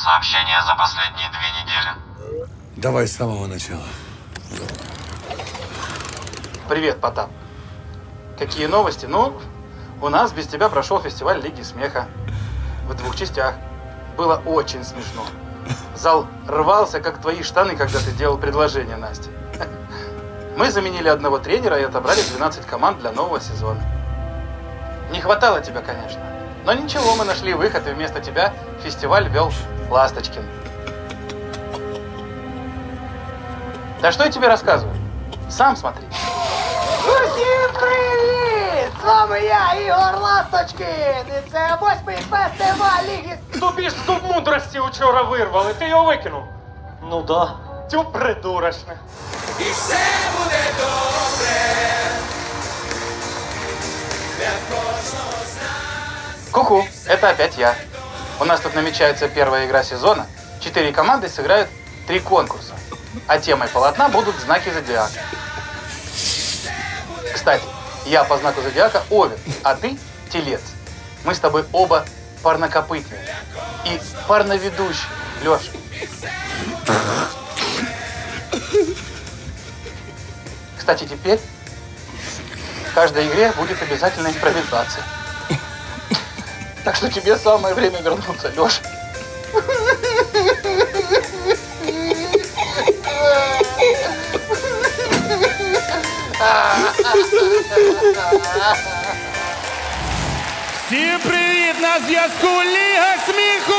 Сообщение за последние 2 недели. Давай с самого начала. Привет, Потап. Какие новости? Ну, у нас без тебя прошел фестиваль Лиги Смеха. В 2 частях. Было очень смешно. Зал рвался, как твои штаны, когда ты делал предложение Насте. Мы заменили одного тренера и отобрали 12 команд для нового сезона. Не хватало тебя, конечно. Но ничего, мы нашли выход, и вместо тебя фестиваль вел Ласточкин. Да что я тебе рассказываю? Сам смотри. Усім привіт! З вами я, Ігор Ласточкин, і це 8-й фестиваль Ліги... Тобі ж зуб мудрості учора вирвали, ти його викинув. Ну да. Тю придурочне. І все буде добре. Для кожного з нас. Ку-ку, это опять я. У нас тут намечается первая игра сезона. 4 команды сыграют 3 конкурса. А темой полотна будут знаки зодиака. Кстати, я по знаку зодиака Овен, а ты Телец. Мы с тобой оба парнокопытные. И парноведущие, Леша. Кстати, теперь в каждой игре будет обязательно импровизация. Так что тебе самое время вернуться, Леша. Всім привіт! На зв'язку Ліга Сміху!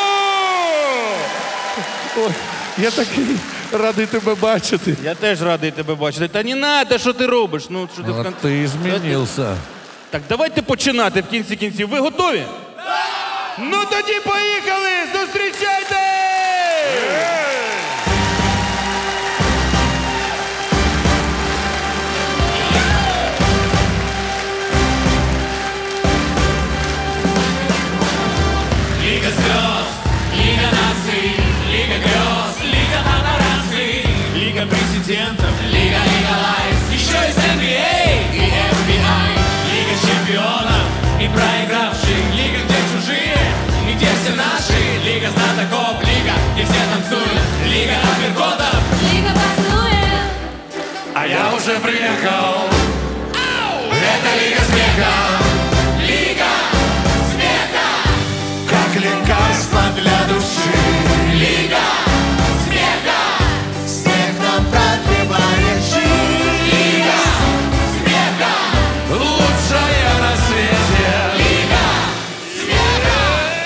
Ой, я такий радий тебе бачити. Я теж радий тебе бачити. Та не надо, що ти робиш? Ну, що ти в А кінці... ти змінився. Так, давайте починати в кінці кінців. Ви готові? Ну тоді поїхали! Зустрічайте! Лига звезд, Лига наций, Лига грез, Лига папарацци, Лига президентов, Лига Лайф, еще из NBA и FBI, Лига чемпионов и проигравших, Лига, где чужие и где все наши, Лига знатоков, Лига, где все танцуют, Лига апперкотов, Лига поцелуев. а я уже приехал. Это Лига смеха. Лига смеха. Как лекарство для души. Лига смеха. Смех нам продлевает жизнь. Лига смеха. Лучшая на свете. Лига смеха.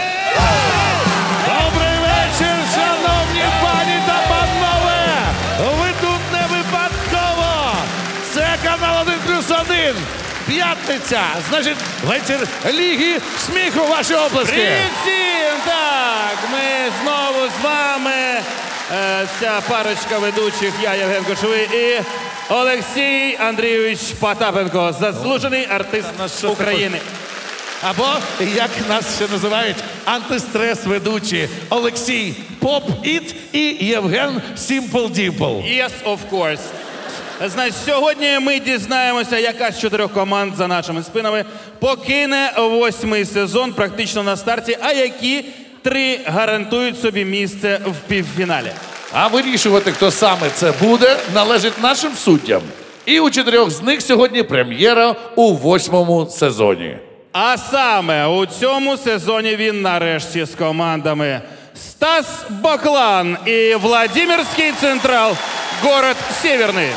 Добрий вечір, шановні пані та панове! Ви тут не випадково! Це канал 1+1. П'ятниця, значить, вечір Ліги Сміху. Ваші оплески. Привіт всім! Так, ми знову з вами. Ця парочка ведучих, я, Євген Кошовий і Олексій Андрійович Потапенко, заслужений артист України. Або, як нас ще називають, антистрес-ведучі Олексій Поп-Іт і Євген Сімпл-Дімпл. Yes, of course. Значить, сьогодні ми дізнаємося, яка з 4 команд за нашими спинами покине 8-й сезон практично на старті, а які 3 гарантують собі місце в півфіналі. А вирішувати, хто саме це буде, належить нашим суддям. І у 4 з них сьогодні прем'єра у 8-му сезоні. А саме у цьому сезоні він нарешті з командами Стас Баклан і Владимирський Централ, город Северний.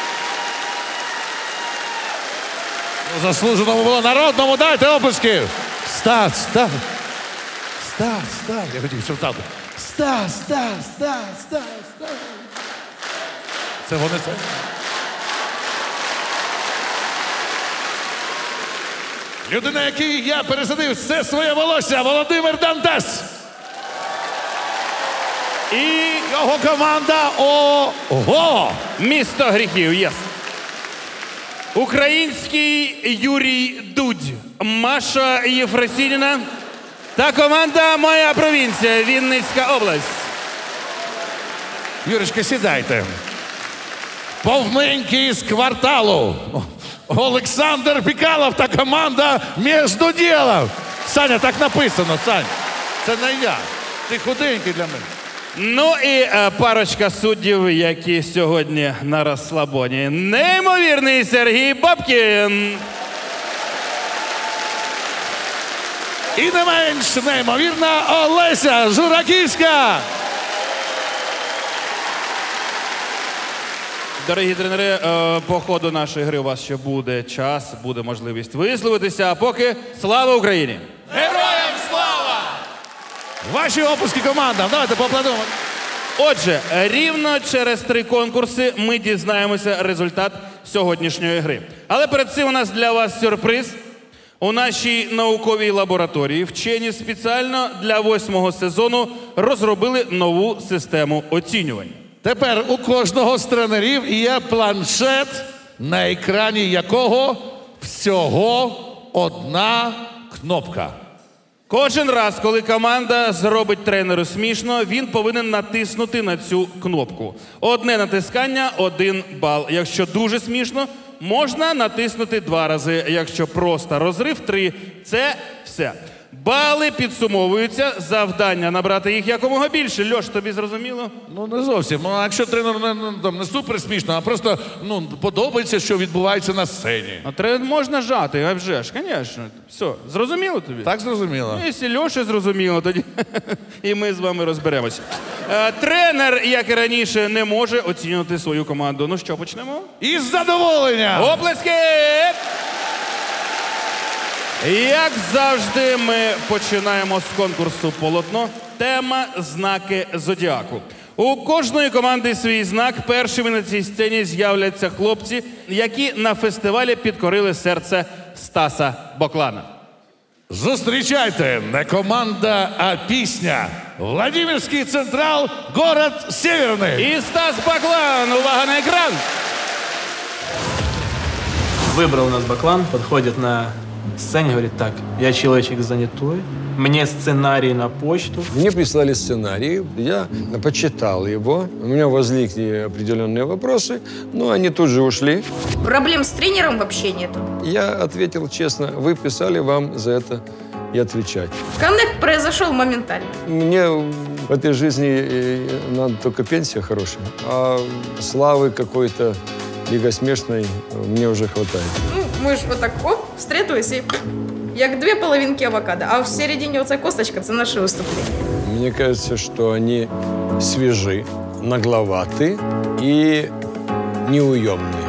Заслуженому було народному, дайте оплески. Стас, Стас. Стас, Стас. Я хотів, щоб став. Стас, Стас, Стас, Стас, Стас. Це вони це. Людина, якій я пересадив все своє волосся, Володимир Дантес. І його команда ОГО. Місто гріхів, єс. Український Юрій Дудь, Маша Єфросініна та команда «Моя провінція», Вінницька область. Юрочка, сідайте. Повненький з кварталу. Олександр Пікалов та команда «Между ділом». Саня, так написано, Сань. Це не я. Ти худенький для мене. Ну і парочка суддів, які сьогодні на розслабоні. Неймовірний Сергій Бабкін. І не менш неймовірна Олеся Жураківська. Дорогі тренери, по ходу нашої гри у вас ще буде час, буде можливість висловитися. А поки слава Україні! Героям слава! Ваші опуски командам. Давайте поаплодуємо. Отже, рівно через 3 конкурси ми дізнаємося результат сьогоднішньої гри. Але перед цим у нас для вас сюрприз. У нашій науковій лабораторії вчені спеціально для 8-го сезону розробили нову систему оцінювань. Тепер у кожного з тренерів є планшет, на екрані якого всього одна кнопка. Кожен раз, коли команда зробить тренеру смішно, він повинен натиснути на цю кнопку. Одне натискання – 1 бал. Якщо дуже смішно, можна натиснути 2 рази. Якщо просто розрив – 3. Це все. Бали підсумовуються, завдання набрати їх якомога більше. Льош, тобі зрозуміло? Ну, не зовсім. Ну, а якщо тренеру не супер смішно, а просто подобається, що відбувається на сцені. А тренер можна жати, а вже ж, звісно. Все, зрозуміло тобі? Так зрозуміло. Якщо Льоші зрозуміло, тоді і ми з вами розберемося. Тренер, як і раніше, не може оцінювати свою команду. Ну що, почнемо? Із задоволенням! Оплески! Як завжди, ми починаємо з конкурсу «Полотно». Тема «Знаки зодіаку». У кожної команди свій знак. Першими на цій сцені з'являться хлопці, які на фестивалі підкорили серце Стаса Боклана. Зустрічайте, не команда, а пісня. Владимирський Централ, город Северний. І Стас Баклан. Увага на екран. Выбрал нас Баклан, подходит на сцене, говорит: так, я человечек занятой, мне сценарий на почту. Мне прислали сценарий, я почитал его, у меня возникли определенные вопросы, но они тут же ушли. Проблем с тренером вообще нету. Я ответил честно, вы писали, вам за это и отвечать. Коннект произошел моментально. Мне в этой жизни надо только пенсия хорошая, а славы какой-то лигосмешной мне уже хватает. Ну, мы ж вот так, оп, встретились и як 2 половинки авокадо, а в середине оця косточка – це наше выступление. Мне кажется, что они свежи, нагловаты и неуемные.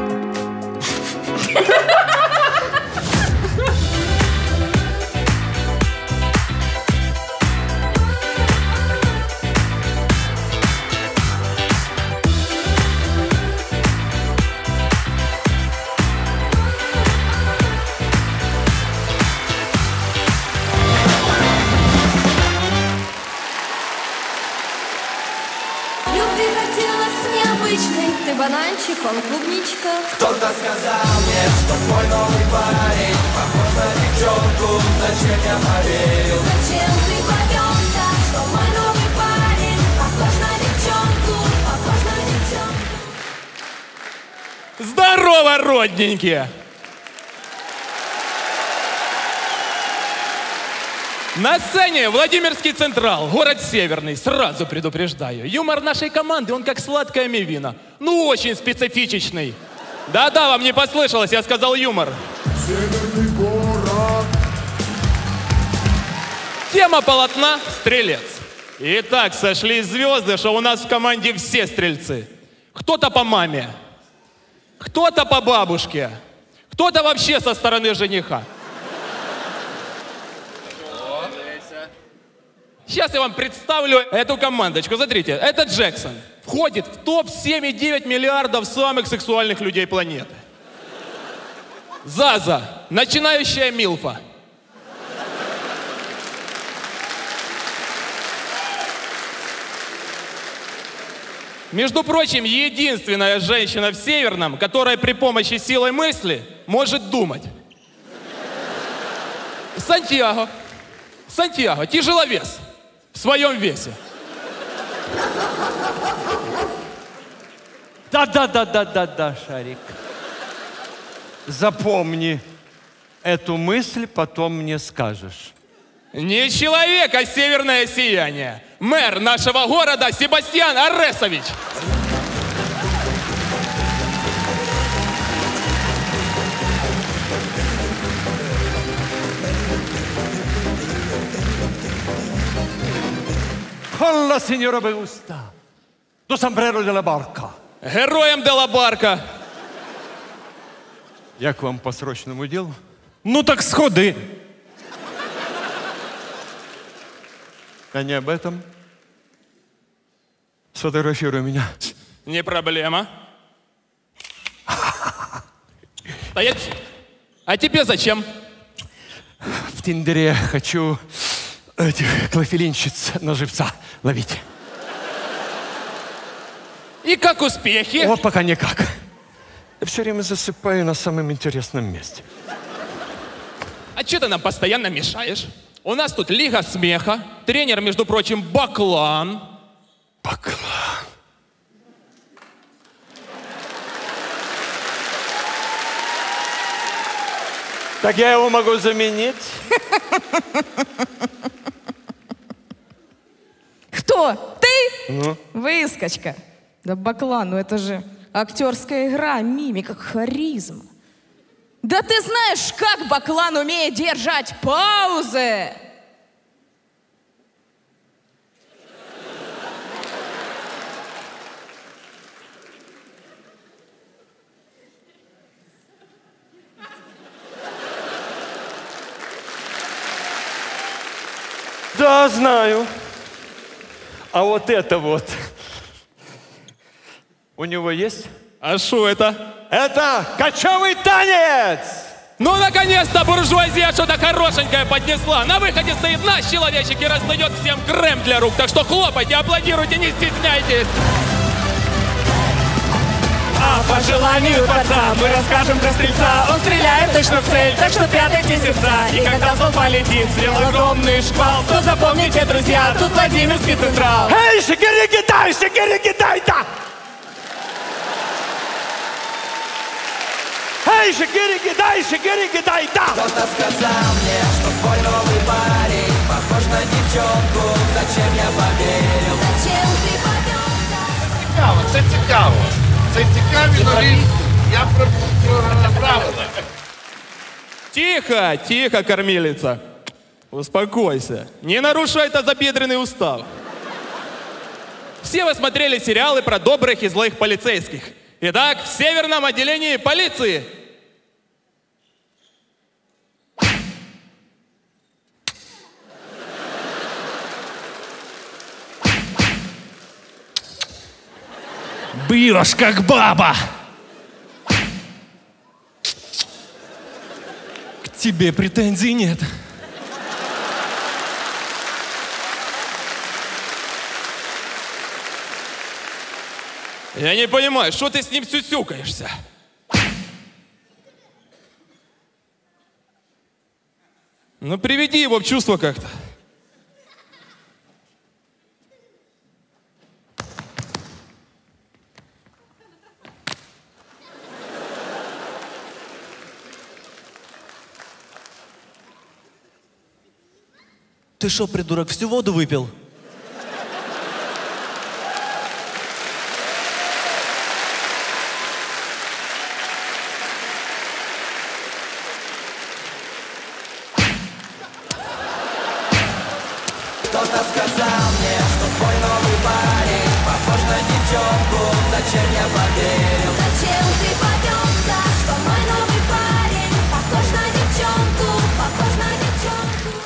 Любви хотелось необычной, ты бананчик, он клубничка. Кто-то сказал мне, что твой новый парень похож на девчонку, зачем я поверил? Зачем ты повелся, что мой новый парень похож на девчонку, похож на девчонку? Здорово, родненькие! На сцене Владимирский Централ, город Северный. Сразу предупреждаю. Юмор нашей команды, он как сладкое мивино. Ну, очень специфичный. Да-да, вам не послышалось, я сказал юмор. Северный город. Тема полотна – стрелец. Итак, сошлись звезды, что у нас в команде все стрельцы. Кто-то по маме, кто-то по бабушке, кто-то вообще со стороны жениха. Сейчас я вам представлю эту командочку. Смотрите, это Джексон. Входит в топ 7,9 миллиардов самых сексуальных людей планеты. Заза, начинающая милфа. Между прочим, единственная женщина в Северном, которая при помощи силы мысли может думать. Сантьяго. Сантьяго, тяжеловес. В своем весе. Да, Шарик. Запомни, эту мысль потом мне скажешь. Не человек, а северное сияние. Мэр нашего города Себастьян Аресович. Hola, signora me gusta. Tu sombrero de la barca. Героям де ла барка. Я к вам по срочному делу. Ну так сходи. А не об этом. Сфотографируй меня. Не проблема. Стоять. А тебе зачем? В Тиндере хочу этих клофелинщиц на живца ловить. И как успехи? Вот пока никак. Я все время засыпаю на самом интересном месте. А что ты нам постоянно мешаешь? У нас тут Лига смеха, тренер, между прочим, Баклан. Баклан. Так я его могу заменить? Кто? Ты? Ну? Выскочка. Да, Баклан, ну это же актерская игра, мимика, харизма. Да ты знаешь, как Баклан умеет держать паузы? Да, знаю. А вот это вот. У него есть? А что это? Это кочевый танец! Ну, наконец-то буржуазия что-то хорошенькое поднесла. На выходе стоит наш человечек и раздает всем крем для рук. Так что хлопайте, аплодируйте, не стесняйтесь. А по желанию отца мы расскажем про стрельца. Он стреляет точно в цель, так что прятайте сердца. И когда зол полетит, слил огромный шквал, то запомните, друзья, тут Владимирский Централ. Эй, шикири-китай-та! Эй, шикири-китай-та! Кто-то сказал мне, что твой новый парень похож на девчонку. Зачем я поверил? Зачем ты повелся? Це цікаво. Це цікаві нові. Я про правила. Тихо, тихо, кормилица. Успокойся. Не нарушай тазобедренный устав. Все вы смотрели сериалы про добрых и злых полицейских. Итак, в Северном отделении полиции. Бьешь, как баба. К тебе претензий нет. Я не понимаю, что ты с ним сюсюкаешься? Ну, приведи его в чувство как-то. Ты что, придурок, всю воду выпил? Кто-то сказал мне, что твой новый парень похож на девчонку. Зачем я поверил? Зачем ты повелся, что мой новый парень похож на девчонку, похож на девчонку?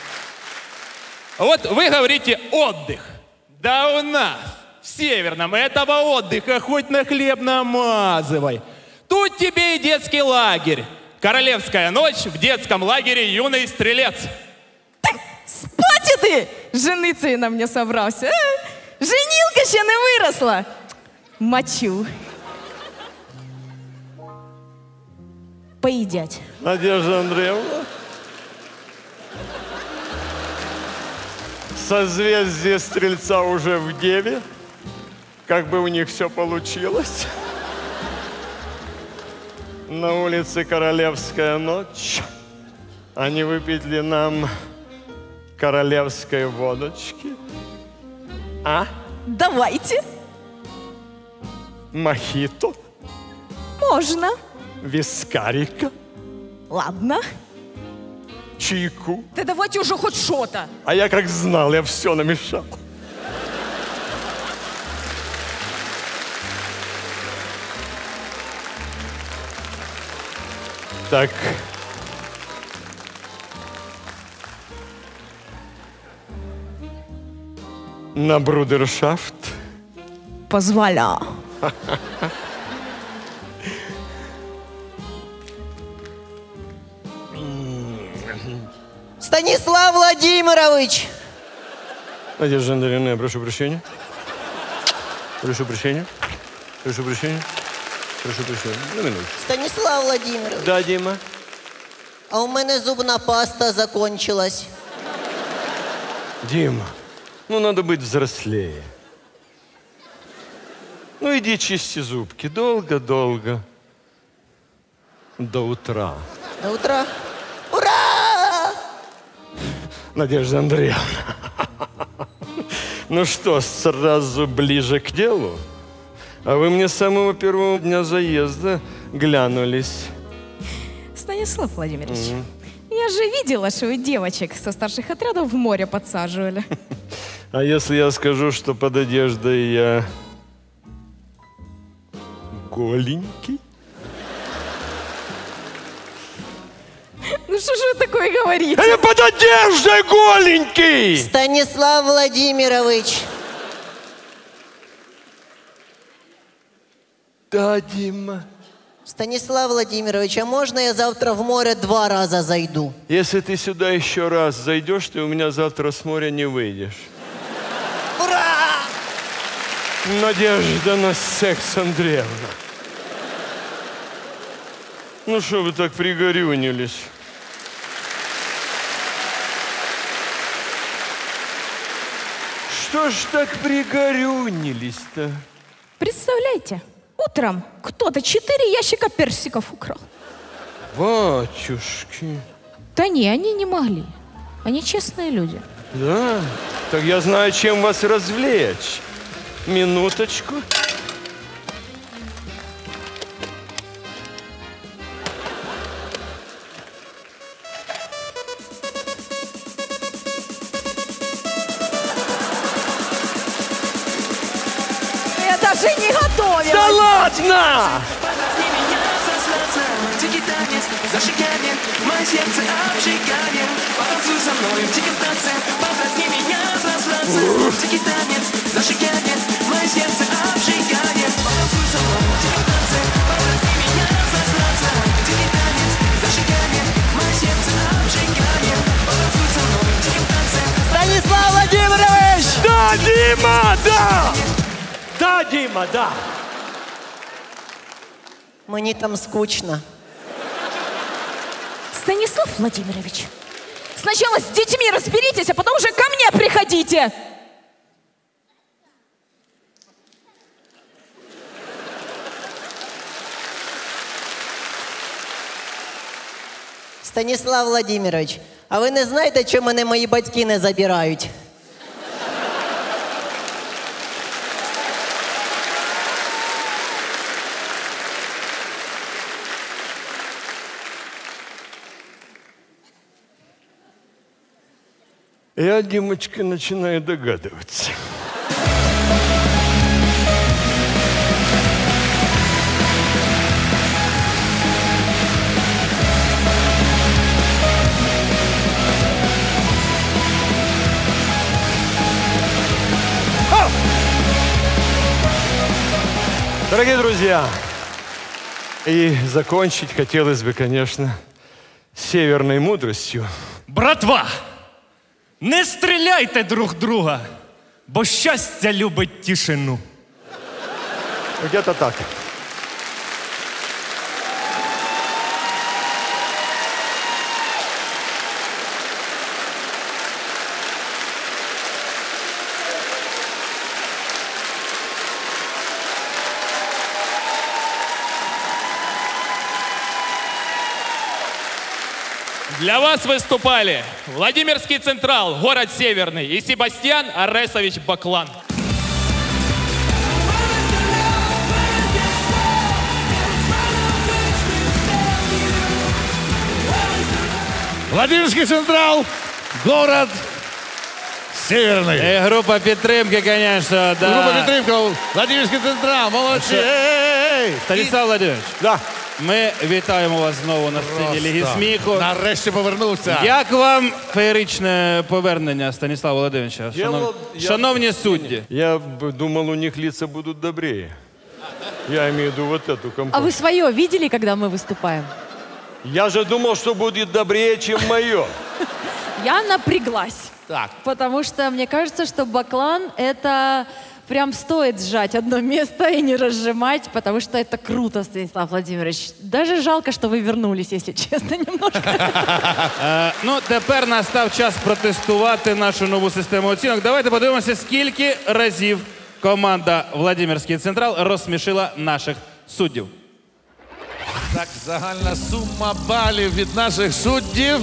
Вот вы говорите отдых. Да у нас в Северном этого отдыха хоть на хлеб намазывай. Тут тебе и детский лагерь. Королевская ночь в детском лагере «Юный стрелец». Спати ти! Жениться на мне собрався. Женілка ще не виросла. Мочу. Поїдять. Надежда Андреевна? Созвездие Стрельца уже в Деве. Как бы у них все получилось. На улице Королевская ночь. А не выпить ли нам королевской водочки? А? Давайте. Мохито? Можно. Вискарика? Ладно. Чайку? Да давайте уже хоть что-то. А я как знал, я все намешал. Так. На брудершафт? Позволяю. Станислав Владимирович! Надежда Андреевна, я прошу прощения. Прошу прощения. Прошу прощения. Прошу прощения. На минуту. Станислав Владимирович. Да, Дима? А у мене зубна паста закончилась. Дима, ну надо быть взрослее. Ну иди чисти зубки. Долго-долго. До утра. До утра? Ура! Надежда Андреевна. Ну что, сразу ближе к делу? А вы мне с самого первого дня заезда глянулись. Станислав Владимирович, я же видела, что вы девочек со старших отрядов в море подсаживали. А если я скажу, что под одеждой я голенький? Ну что же вы такое говорите? А я под одеждой голенький! Станислав Владимирович. Да, Дима. Станислав Владимирович, а можно я завтра в море 2 раза зайду? Если ты сюда еще раз зайдешь, ты у меня завтра с моря не выйдешь. Ура! Надежда на секс, Андреевна. Ну что вы так пригорюнились? Что ж так пригорюнились-то? Представляете, утром кто-то 4 ящика персиков украл. Батюшки. Да не, они не могли. Они честные люди. Да? Так я знаю, чем вас развлечь. Минуточку. Я даже не готовилась. Да ладно! Дикий танец, зажигание, мое сердце обжигание. Потанцуй со мной в диком танце, подразни меня за сладце. Дикий танец, зажигание, мое сердце обжигание. Потанцуй со мной в диком танце, подразни меня за сладце. Дикий танец, зажигание, мое сердце обжигание. Потанцуй со мной в диком танце. Станислав Владимирович! Да, Дима, да! Да, Дима, да! Мне там скучно. Станислав Владимирович, сначала с детьми разберитесь, а потом уже ко мне приходите. Станислав Владимирович, а ви не знаєте, чому мене мої батьки не забирають? Я, Димочка, начинаю догадываться. Дорогие друзья, и закончить хотелось бы, конечно, северной мудростью. Братва, не стріляйте друг друга, бо щастя любить тишину. Где-то так. Для вас выступали Владимирский Централ, город Северный, и Себастьян Аресович Баклан. Владимирский Централ, город Северный. И группа підтримки, конечно, да. Группа підтримки, Владимирский Централ, молодці. Станіслав Владимирович, да. Ми вітаємо вас знову на сцені Ліги сміху. Нарешті повернувся. Як вам феєричне повернення Станіслава Володимировича? Шановні судді. Я думал, у них лица будут добрее. Я имею в виду вот эту компанию. А вы свое видели, когда мы выступаем? Я же думал, что будет добрее, чем мое. Я напряглась. Так. Потому что мне кажется, что Баклан — это прям стоит сжать одно место и не разжимать, потому что это круто, Станислав Владимирович. Даже жалко, что вы вернулись, если честно, немножко. Ну, тепер настав час протестувати нашу нову систему оцінок. Давайте подивимося, скільки разів команда Владимирський Централ розсмішила наших суддів. Так, загальна сума балів від наших суддів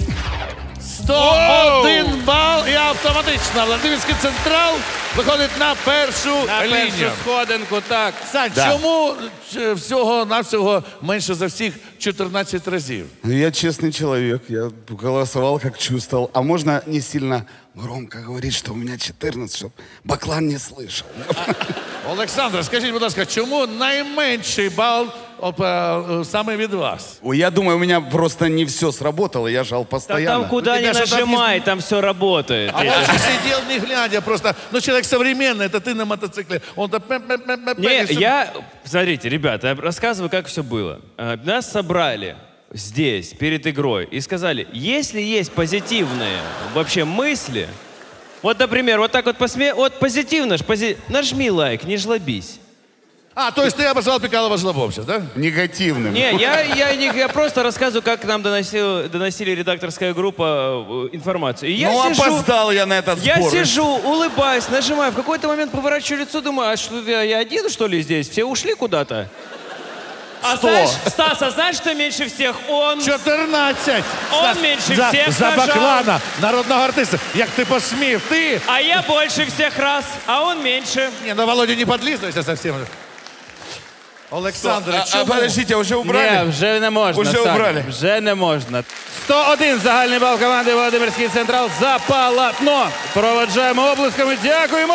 101 бал, і автоматично Владимирський Централ виходить на першу лінію. Першу сходинку, так. Сань, чому всього-навсього менше за всіх 14 разів? Я честный человек, я голосовал как чувствовал. А можно не сильно громко говорить, что у меня 14, чтобы Баклан не слышал? Олександр, скажіть, будь ласка, чому найменший бал саме від вас? Я думаю, у меня просто не все сработало, я жал постоянно. Там куда ни нажимай, там все работает. А он же сидел не глядя просто. Ну, человек современный, это ты на мотоцикле. Он то Не, я... Смотрите, ребята, я рассказываю, как все было. Нас собрали здесь, перед игрой, и сказали, если есть позитивные вообще мысли, вот, например, вот так вот вот позитивно, нажми лайк, не жлобись. А, то есть ты обозвал Пикалова жлобом сейчас, да? Негативным. Не, я просто рассказываю, как нам доносили редакторская группа информацию. И я опоздал я на этот сбор. Я сижу, улыбаюсь, нажимаю, в какой-то момент поворачиваю лицо, думаю, а что, я один, что ли, здесь? Все ушли куда-то? А знаешь, Стас, а знаешь, что меньше всех? Он... 14! Он меньше всех За нажал. Баклана, народного артиста. Як ти посмів, ти? А я больше всех раз, а он меньше. Не, ну Володя, не подлизывайся совсем. Олександр, чому? Подождите, уже убрали? Ні, вже не можна. Уже Саня, убрали. Вже не можна. 101 загальний бал команди Володимирський Централ за полотно. Проводжаємо оплесками. Дякуємо.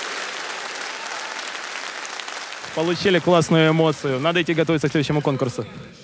Получили классную эмоцию. Надо идти готовиться к следующему конкурсу.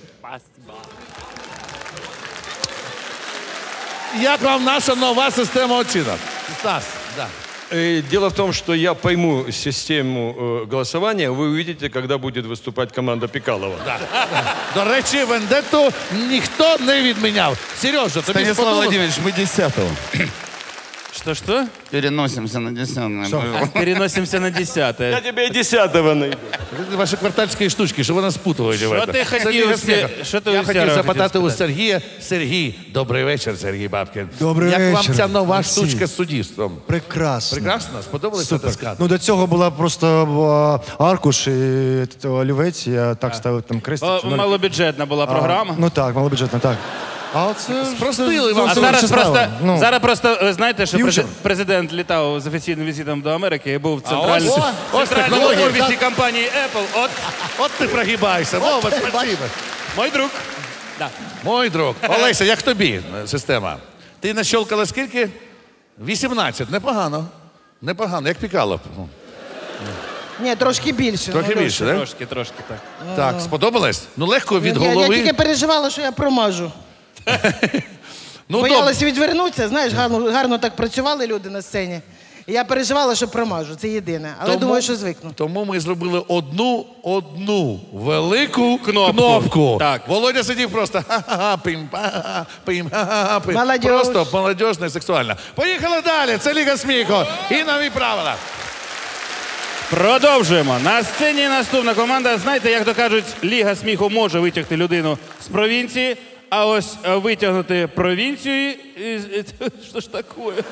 Як вам наша нова система оцінок? Стас, да. Дело в том, что я пойму систему голосования, вы увидите, когда будет выступать команда Пикалова. Да. До речі, вендетту ніхто не відміняв. Сережа, тобі Станислав сподобалось? Владимирович, мы 10-го. Что? Переносимся на 10-го. Переносимся на 10-е. Я тебе 10-го найду. Ваші квартальські штучки, що ви нас спутуєте. Що ти хотів, Я хотів запитати у Сергія. Сергій, добрий вечір, Сергій Бабкін. Добрий вечір. Як вам ця нова Олексій. штучка з суддівством? Прекрасно. Прекрасно? Сподобалося Супер. таскати? Ну, до цього була просто аркуш і олівець, я так ставив там крестик. чи ноль. Малобюджетна була програма. Ну так, малобюджетна, так. А це Спростили вам. А зараз просто, ви знаєте, що Ф'ючер. президент літав з офіційним візитом до Америки і був в ось центральному технологія, офісі так? компанії Apple. От ти прогибайся. Вова, спасибо. Мой друг. Да. Мой друг. Олеся, як тобі система? Ти нащолкала скільки? 18. Непогано. Непогано, як Пікалов. Ні, трошки більше. Трохи більше, так? Трошки, так. Так, сподобалось? Ну, легко від Я голови. тільки переживала, що я промажу. Ну, Боялася відвернутися, знаєш, гарно так працювали люди на сцені. І я переживала, що промажу, це єдине. Але думаю, що звикну. Тому ми зробили одну велику кнопку. Так. Володя сидів просто ха-ха-ха, пим-па-ха-ха, пим-ха-ха, пим. Молодіж. Просто молодіжно і сексуально. Поїхали далі, це Ліга сміху. І нові правила. Продовжуємо. На сцені наступна команда. Знаєте, як то кажуть, Ліга сміху може витягти людину з провінції, а ось витягнути провінцію... Що ж таке?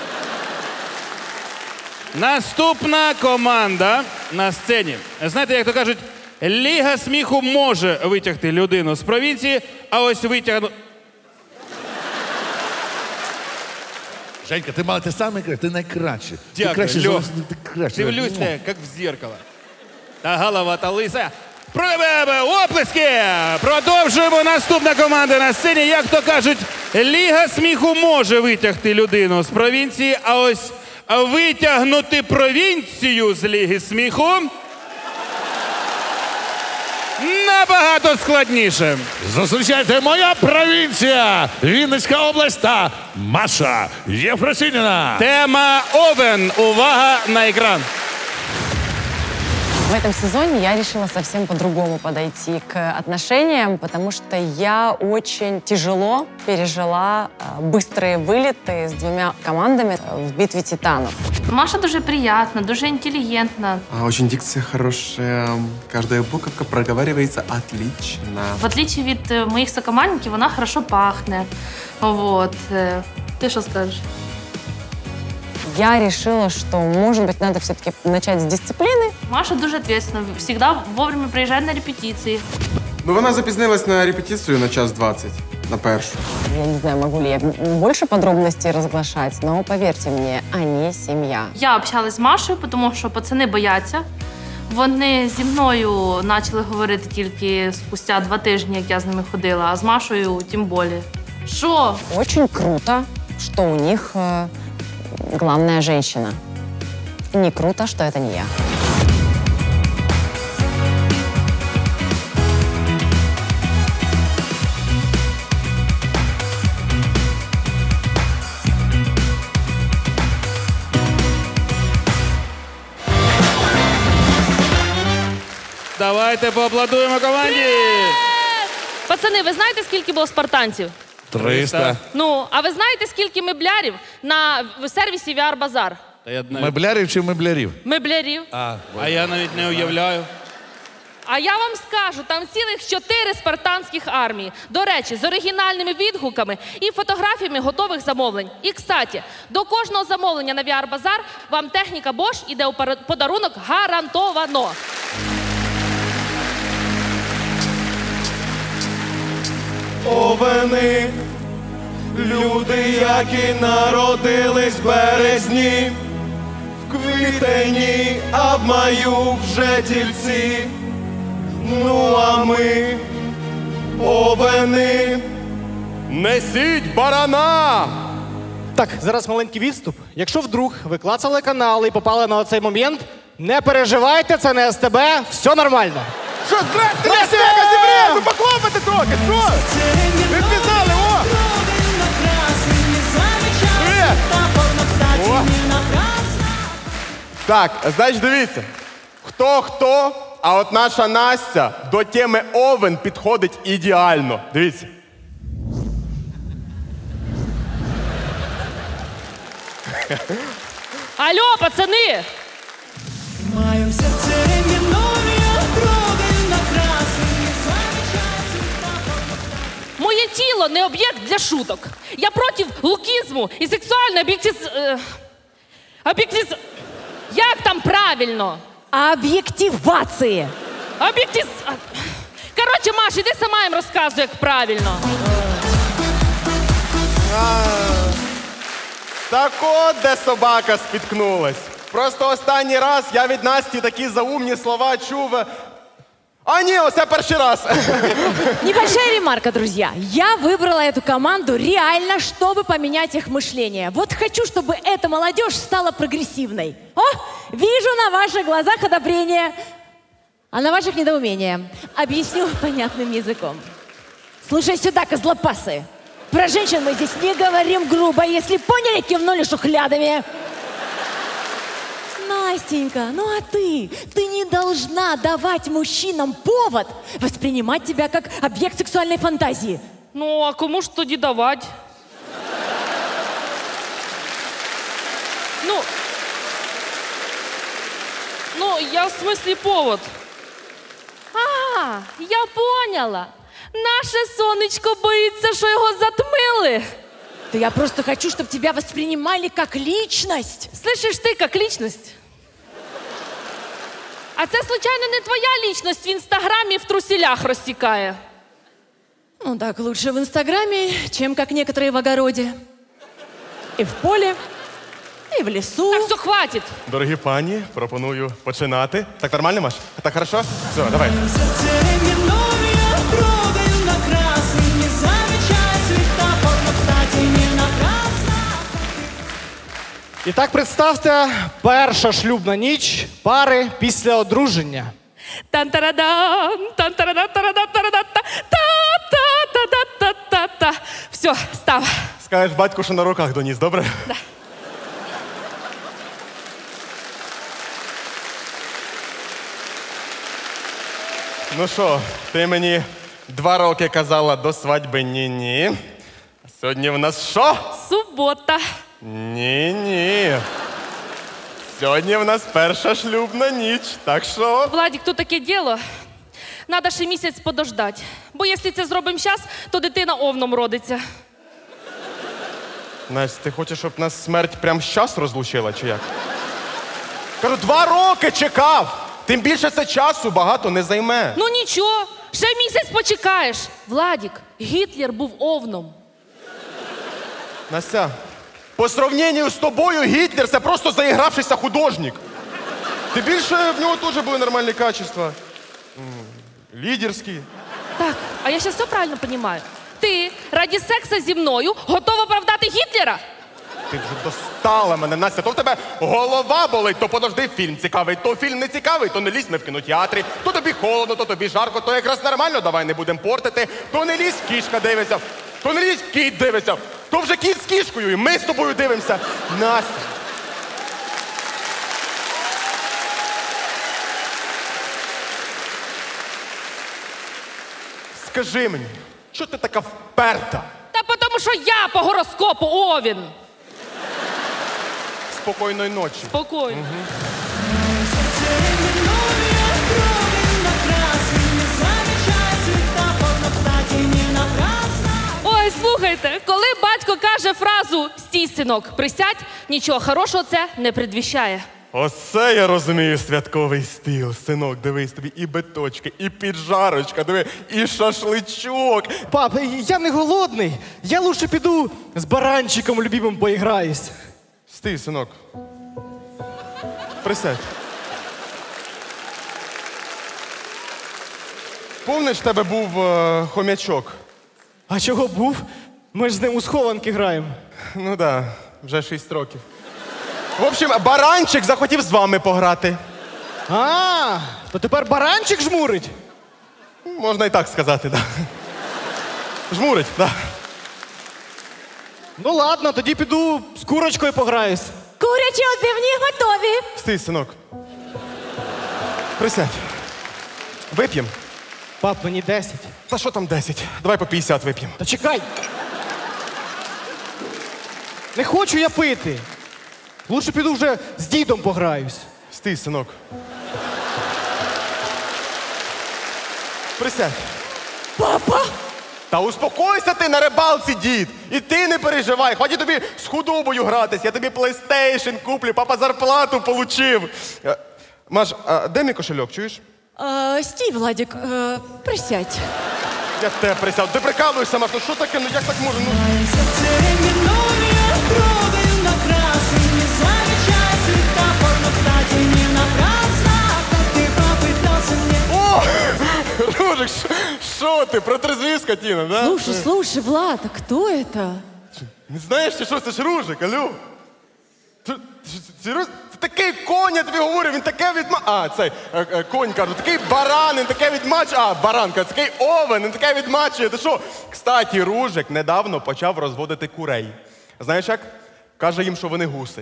Наступна команда на сцені. Знаєте, як то кажуть, Ліга сміху може витягти людину з провінції, а ось витягнути... Женька, ти мала те саме, ти найкращий. Дякую, Льох. Ти краще. Дивлюся, як в зеркало. Та голова, та лиса. Оплески! Продовжуємо. Наступна команда на сцені. Як то кажуть, Ліга сміху може витягти людину з провінції, а ось витягнути провінцію з Ліги сміху набагато складніше. Зустрічайте, моя провінція, Вінницька область та Маша Єфросиніна. Тема Овен. Увага на екран. В этом сезоне я решила совсем по-другому подойти к отношениям, потому что я очень тяжело пережила быстрые вылеты с 2 командами в битве титанов. Маша дуже приятна, дуже інтелігентна. Очень дикция хорошая, каждая буковка проговаривается отлично. В отличие від моїх сокомандників, вона хорошо пахне. Вот. Ти що скажеш? Я решила, что, может быть, надо все-таки начать с дисциплины. Маша дуже ответственна, всегда вовремя приїжджає на репетиції. Ну, вона запізнилась на репетицию на 1:20, на першу. Я не знаю, могу ли я больше подробностей разглашать, но поверьте мне, они семья. Я общалась з Машою, тому що пацани бояться. Вони зі мною почали говорити тільки спустя 2 тижні, як я з ними ходила, а з Машою тим більше. Що? Очень круто, что у них главная женщина. Не круто, что это не я. Давайте поаплодуємо команді. Пацани, ви знаєте, скільки було спартанців? 300. Ну, а ви знаєте, скільки меблярів на сервісі VR Bazaar? Меблярів чи меблярів? Меблярів. А я навіть не уявляю. А я вам скажу, там цілих 4 спартанських армії. До речі, з оригінальними відгуками і фотографіями готових замовлень. І, кстати, до кожного замовлення на VR Bazaar вам техніка Bosch іде у подарунок гарантовано. Овени, люди, які народились в березні, в квітені, а в маю вже тільці. Ну а ми, овени, несіть барана! Так, зараз маленький відступ. Якщо вдруг ви клацали канали і попали на оцей момент, не переживайте, це не СТБ, все нормально. Що, здрасте, Казімрія, ви поклопите трохи, що? Ви впізнали, о! Привіт! О! Так, значить, дивіться. Хто, а от наша Настя до теми Овен підходить ідеально. Дивіться. Алло, пацани! Маю в сердце рентгеновия, трогай на красный, Моє тіло не об'єкт для шуток. Я проти лукізму і сексуальної Як там правильно? Об'єктивації. Коротше, Маш, іди сама їм розказуй, як правильно. Так от, де собака спіткнулась. Просто останній раз я від Насті такі заумні слова чув. А ні, оце перший раз. Небольшая ремарка, друзья. Я выбрала эту команду реально, чтобы поменять их мышление. Вот хочу, чтобы эта молодежь стала прогрессивной. О, вижу на ваших глазах одобрение, а на ваших недоумение. Объясню понятным языком. Слушай сюда, козлопасы. Про женщин мы здесь не говорим грубо. Если поняли, кивнули шухлядами. Настенька, ну а ты не должна давать мужчинам повод воспринимать тебя как объект сексуальной фантазии. Ну, а кому ж тоді давать? Ну, я в смысле повод. Я поняла. Наше сонечко боїться, що його затмили. Да я просто хочу, чтобы тебя воспринимали как личность. Слышишь, ты как личность? А це, случайно, не твоя личность в Інстаграмі в труселях розтікає? Ну так, лучше в Инстаграме, чем как некоторые в огороде. и в поле, и в лесу. Так, все, хватит. Дорогі пані, пропоную починати. Так нормально, Маш? Так хорошо? Все, давай. І так, представте, перша шлюбна ніч пари після одруження. Тан-тарадан, тан-тарадан, тарадан, тарадан, та-та-та-та-та-та-та. Все, став. Скажеш батьку, що на руках доніс, добре? Да. Ну що, ти мені 2 роки казала до свадьби ні-ні. Сьогодні в нас що? Субота. Ні-ні. Сьогодні в нас перша шлюбна ніч, так що? Владик, тут таке діло. Надо ще місяць подождати. Бо якщо це зробимо зараз, то дитина овном родиться. Настя, ти хочеш, щоб нас смерть прямо щас розлучила, чи як? Кажу, 2 роки чекав! Тим більше це часу багато не займе. Ну нічого, ще місяць почекаєш. Владик, Гітлер був овном. Настя, по сравненню з тобою Гітлер це просто заігравшийся художник. Тим більше в нього теж були нормальні качества. Лідерські. Так, а я зараз все правильно розумію. Ти раді сексу зі мною готова оправдати Гітлера? Ти вже достала мене, Настя. То в тебе голова болить, то подожди, фільм цікавий, то фільм не цікавий, то не лізь ми в кінотеатрі, то тобі холодно, то тобі жарко, то якраз нормально, давай не будемо портити, то не лізь кішка дивиться, то не лізь кіт дивиться, то вже кіт з кішкою, і ми з тобою дивимося. Настя. Скажи мені, що ти така вперта? Та тому що я по гороскопу овін. Спокійної ночі. Спокійно. Ой, слухайте, коли батько каже фразу «стій, синок, присядь», нічого хорошого це не предвіщає. Оце я розумію святковий стіл. Синок, дивись, тобі і биточки, і піджарочка, диви, і шашличок. Пап, я не голодний. Я лучше піду з баранчиком любимим поіграюсь. Стій, синок. Присядь. Помниш, в тебе був хомячок? А чого був? Ми ж з ним у схованки граємо. Ну так, вже 6 років. В общем, баранчик захотів з вами пограти. А, то тепер баранчик жмурить? Можна і так сказати, так. Жмурить, так. Ну ладно, тоді піду з курочкою пограюсь. Курячі отбивні готові. Стій, синок. Присядь. Вип'ємо. Пап, мені 10. Та що там 10? Давай по 50 вип'ємо. Та чекай. Не хочу я пити. Лучше піду вже з дідом пограюсь. Стій, синок. Присядь. Папа! Та успокойся ти на рибалці, дід. І ти не переживай. Хватить тобі з худобою гратись. Я тобі PlayStation куплю, папа зарплату получив. Маш, а де мій кошельок, чуєш? Стій, Владик, присядь. Я тебе присяду. Ти прикалуєшся, Маш, ну що таке? Ну як так може? Ну... О! Ружик, що ти? Протрезвів, скотина, да? Слушай, Влад, а кто это? Не знаєш, що це ж Ружик, алло? Серйозно? Це такий конь, я тобі говорю, він таке відма... А, цей, конь, кажу, такий баран, він таке відмачує. А, баранка, такий овен, він таке відмачує. Ти що? Кстати, Ружик недавно почав розводити курей. Знаєш як? Каже їм, що вони гуси.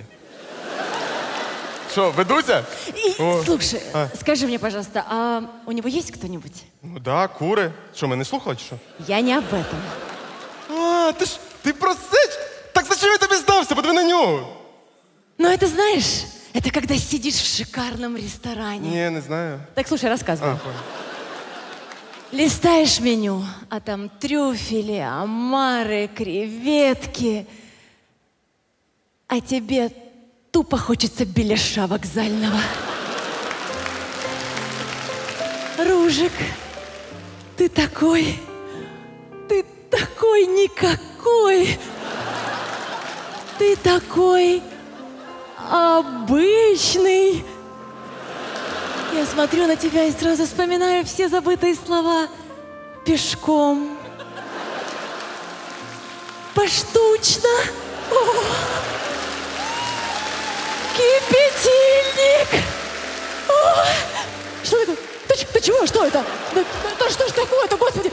Что, ведутся? Слушай, скажи мне, пожалуйста, а у него есть кто-нибудь? Ну да, кури. Що, ми не слухали, чи що? Я не об этом. А, ти про це? Так зачем я тобі здався? Подиви на нього. Ну, это знаешь, это когда сидишь в шикарном ресторане. Ні, не знаю. Так, слушай, рассказывай. Листаешь меню, а там трюфели, омары, креветки. А тебе тупо хочется беляша вокзального. Ружик, ты такой никакой. Ты такой обычный. Я смотрю на тебя и сразу вспоминаю все забытые слова. Пешком. Поштучно. О! Кипятильник. О! Что такое? Ты чего? Что это? Да что ж такое-то, господи?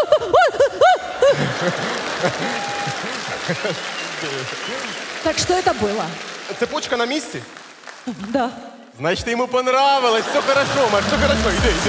Так что это было? Цепочка на місці? Да. Значить, йому понравилось. Все хорошо, Маш, все хорошо. Іди, іди.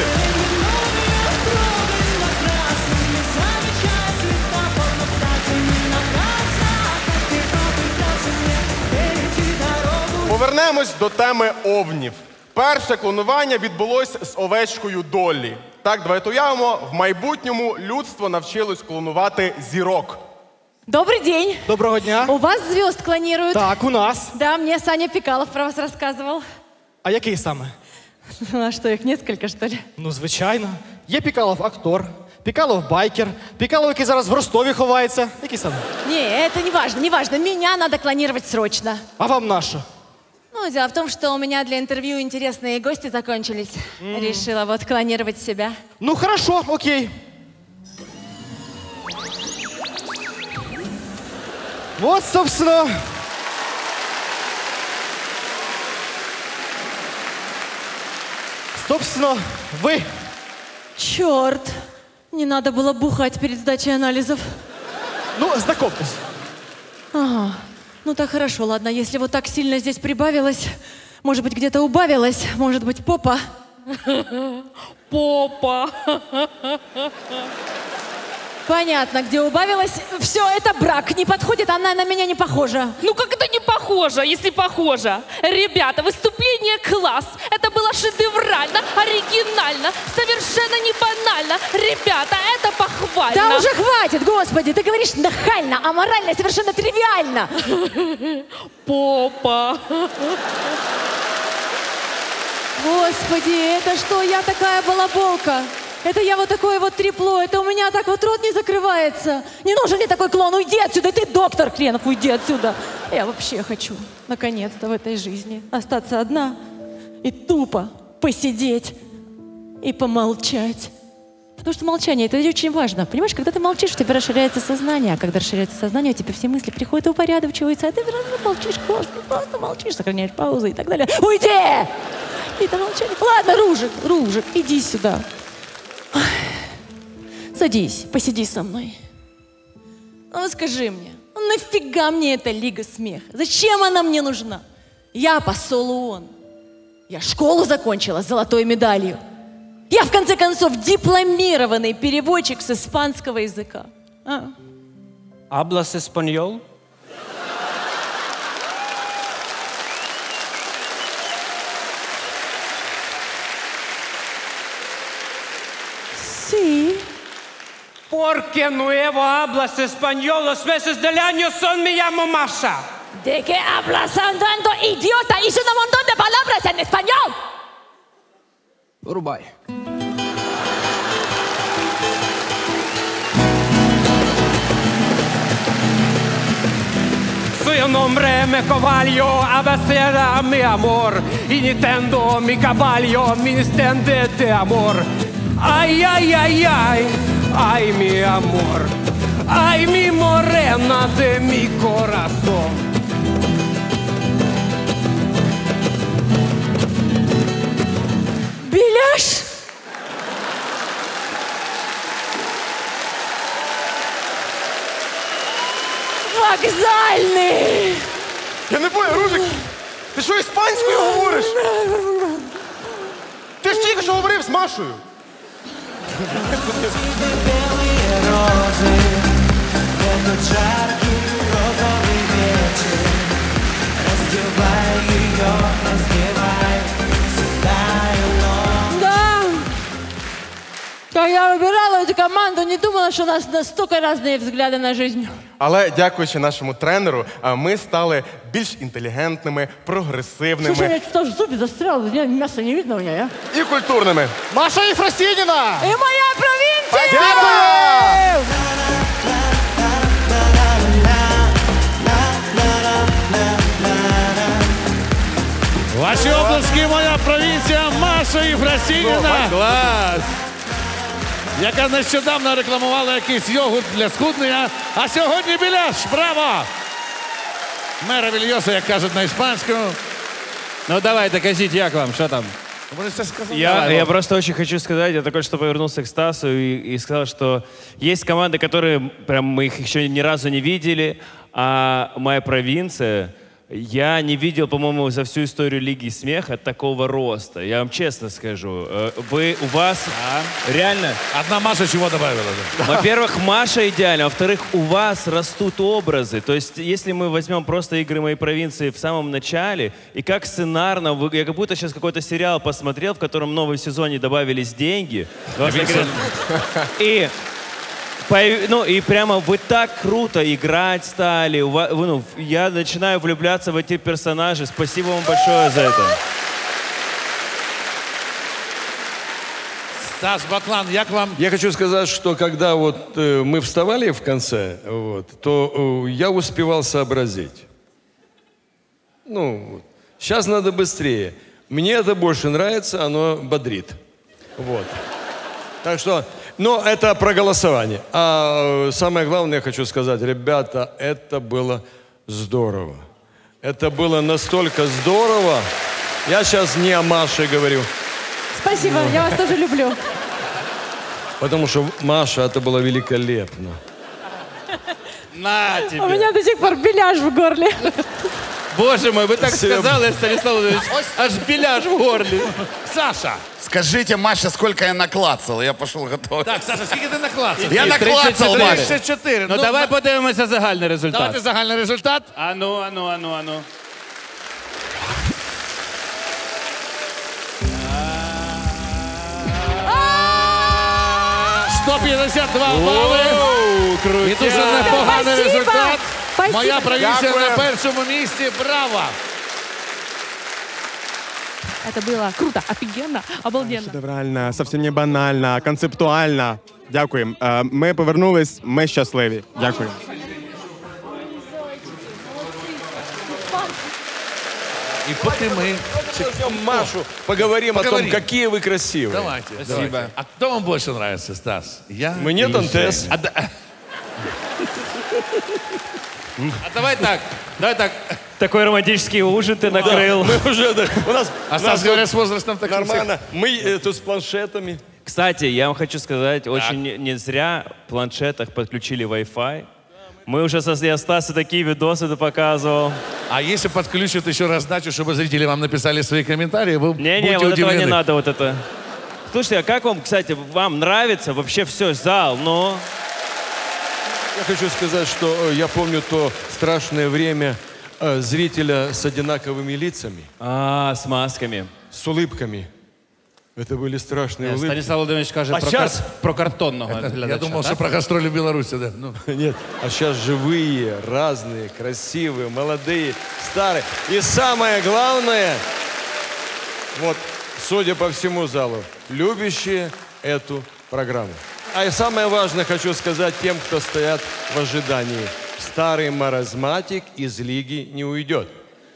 Повернемось до теми овнів. Перше клонування відбулось з овечкою Доллі. Так, давайте уявимо, в майбутньому людство навчилось клонувати зірок. Добрый день. Доброго дня. У вас звезд клонируют? Так, у нас. Да, мне Саня Пикалов про вас рассказывал. А який саме? А что, их несколько, что ли? Ну, звичайно. Є Пікалов актор, Пікалов байкер, Пікалов, який зараз в Ростові ховається. Який саме? Не, это не важно, не важно. Меня надо клонировать срочно. А вам на що? Ну, дело в том, что у меня для интервью интересные гости закончились. Решила вот клонировать себя. Ну, хорошо, окей. Вот, собственно... Собственно, вы. Черт, не надо было бухать перед сдачей анализов. Ну, знакомьтесь. Ага, ну так хорошо, ладно. Если вот так сильно здесь прибавилось, может быть, где-то убавилось, может быть, попа. Попа. Понятно, где убавилось. Все, это брак. Не подходит, она на меня не похожа. Ну как это не похоже, если похоже? Ребята, выступление класс. Это было шедеврально, оригинально, совершенно не банально. Ребята, это похвально. Да уже хватит, господи. Ты говоришь нахально, аморально, совершенно тривиально. Попа. Господи, это что, я такая балаболка? Это я вот такое вот трепло, это у меня так вот рот не закрывается. Не нужен мне такой клон, уйди отсюда, ты доктор хренов, уйди отсюда. Я вообще хочу, наконец-то в этой жизни, остаться одна и тупо посидеть и помолчать. Потому что молчание, это очень важно. Понимаешь, когда ты молчишь, у тебя расширяется сознание, а когда расширяется сознание, у тебя все мысли приходят и упорядочиваются, а ты молчишь, просто молчишь, сохраняешь паузы и так далее. Уйди! И там молчание. Ладно, Ружик, иди сюда. Садись, посиди со мной. Ну, скажи мне, нафига мне эта Лига Смеха? Зачем она мне нужна? Я посол ООН. Я школу закончила с золотой медалью. Я, в конце концов, дипломированный переводчик с испанского языка. Hablas español? Sí. Porque nuevo hablas español, los meses del año son me llamo Masha. ¿De qué hablas andando, idiota? Hice un montón de palabras en español. Вырубай. Su nombre me caballo, abeceda mi amor, y Nintendo mi caballo, mi estende de amor. Ay, ay, ay, ay, ay, mi amor, ay, mi morena de mi corazón. Беляш! Вокзальный! Я не понял, Ружик, ти що іспанською говориш? Ти ж тільки що говорив з Машею. Да. Когда я выбирала эту команду, не думала, что у нас настолько разные взгляды на жизнь. Але дякуючи нашому тренеру, ми стали більш інтелігентними, прогресивними. Слушай, я что-то в зубе застрял, мясо не видно у меня, І культурними. Маша Єфросініна! И моя провинция! Дякую! Ваші обласки, моя провінція, Маша Єфросініна. Клас! Яка нещодавно рекламувала якийсь йогурт для схуднення, а сьогодні біляш. Браво! Меравільйоса, як кажуть на іспанському. Ну давайте, кажіть, як вам, що там? Я просто очень хочу сказать, я только что повернулся к Стасу и сказал, что есть команды, которые прям мы их еще ни разу не видели, а моя провинция, я не видел, по-моему, за всю историю Лиги Смеха такого роста. Я вам честно скажу. У вас реально... Одна Маша чего добавила? Во-первых, Маша идеальна. Во-вторых, у вас растут образы. То есть, если мы возьмем просто игры моей провинции в самом начале, и как сценарно, я как будто сейчас какой-то сериал посмотрел, в котором в новом сезоне добавились деньги. И прямо вы так круто играть стали. Я начинаю влюбляться в эти персонажи. Спасибо вам большое за это. Стас Баклан, як вам? Я хочу сказать, что когда вот мы вставали в конце, вот, то я успевал сообразить. Ну, сейчас надо быстрее. Мне это больше нравится, оно бодрит. Вот. Так что, но это про голосование. А самое главное, я хочу сказать, ребята, это было здорово. Это было настолько здорово. Я сейчас не о Маше говорю. Спасибо, я вас тоже люблю. Потому что Маша, это было великолепно. На тебе. У меня до сих пор беляш в горле. Боже мой, вы так сказали, Станислав Владимирович, аж беляш в горле. Саша! Скажите, Маша, сколько я наклацал? Я пошел готовить. Так, Саша, скільки ти наклацав? Я наклацав, Маша. 34. Ну давай подивимося загальний результат. Давайте загальний результат. Ану. 152 бали. І дуже непоганий результат. Моя провінція на першому місці. Браво! Это было круто, офигенно, обалденно. Шедеврально, совсем не банально, концептуально. Дякуємо. Ми повернулись, ми щасливі. Дякую. И пока мы... Машу, поговорим о том, какие вы красивые. Давайте. Спасибо. А кто вам больше нравится, Стас? Я Мне или Дантес. Женя? А давай так. Такой романтический ужин ты накрыл. Мы уже, у нас... А Стас, говорят, с возрастом так нормально. Мы тут с планшетами. Кстати, я вам хочу сказать, очень не зря в планшетах подключили Wi-Fi. Мы уже я Стасу такие видосы показывал. А если подключат еще раздачу, чтобы зрители вам написали свои комментарии, вы Не, будете вот удивлены. этого не надо, вот это. Слушайте, а как вам, кстати, вам нравится вообще все, зал, но... Я хочу сказать, что я помню то страшное время зрителя с одинаковыми лицами. С масками. С улыбками. Это были страшные улыбки. Станислав Владимирович каже про картонного глядача. Я думал, что про гастроли в Беларуси, да. Ну. Нет, а сейчас живые, разные, красивые, молодые, старые. И самое главное, вот, судя по всему залу, любящие эту программу. А и самое важное хочу сказать тем, кто стоят в ожидании. Старый маразматик из лиги не уйдет.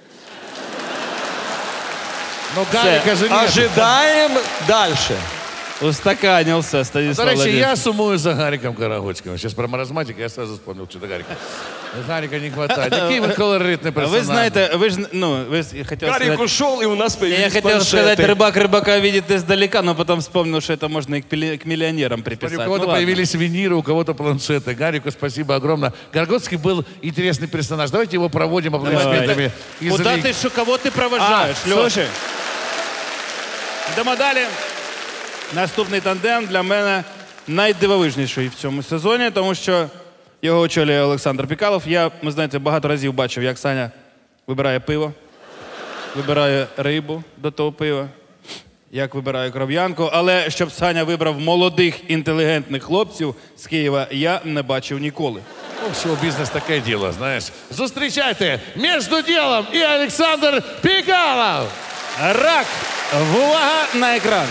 Но Гарика же нет. Ожидаем дальше. Устаканился Станислав До речі, Владимирович. я сумую за Гариком Карагоцьким. Сейчас про маразматика я сразу вспомнил, что-то Гарика. Гарика не хватает. Такий він колоритний персонаж. Ви знаєте, ви хотел Гарик сказать... ушел, и у нас появились Я хотел планшеты. сказать, рыбак рыбака видит издалека, но потом вспомнил, что это можно и к миллионерам У приписать. кого-то Ну, ладно. появились виниры, у кого-то планшеты. Гарику спасибо огромное. Карагоцкий был интересный персонаж. Давайте его проводим аплодисментами. из Куда лиги. кого ты провожаешь, Лёш? Слушай. Йдемо далі. Наступний тандем для мене найдивовижніший в цьому сезоні, тому що його очолює Олександр Пікалов. Ви знаєте, багато разів бачив, як Саня вибирає пиво, вибирає рибу до того пива, як вибирає кров'янку. Але щоб Саня вибрав молодих, інтелігентних хлопців з Києва, я не бачив ніколи. Ну, шоу-бизнес такое дело, знаешь. Зустрічайте между делом и Александр Пикалов. Рак! Увага на экран!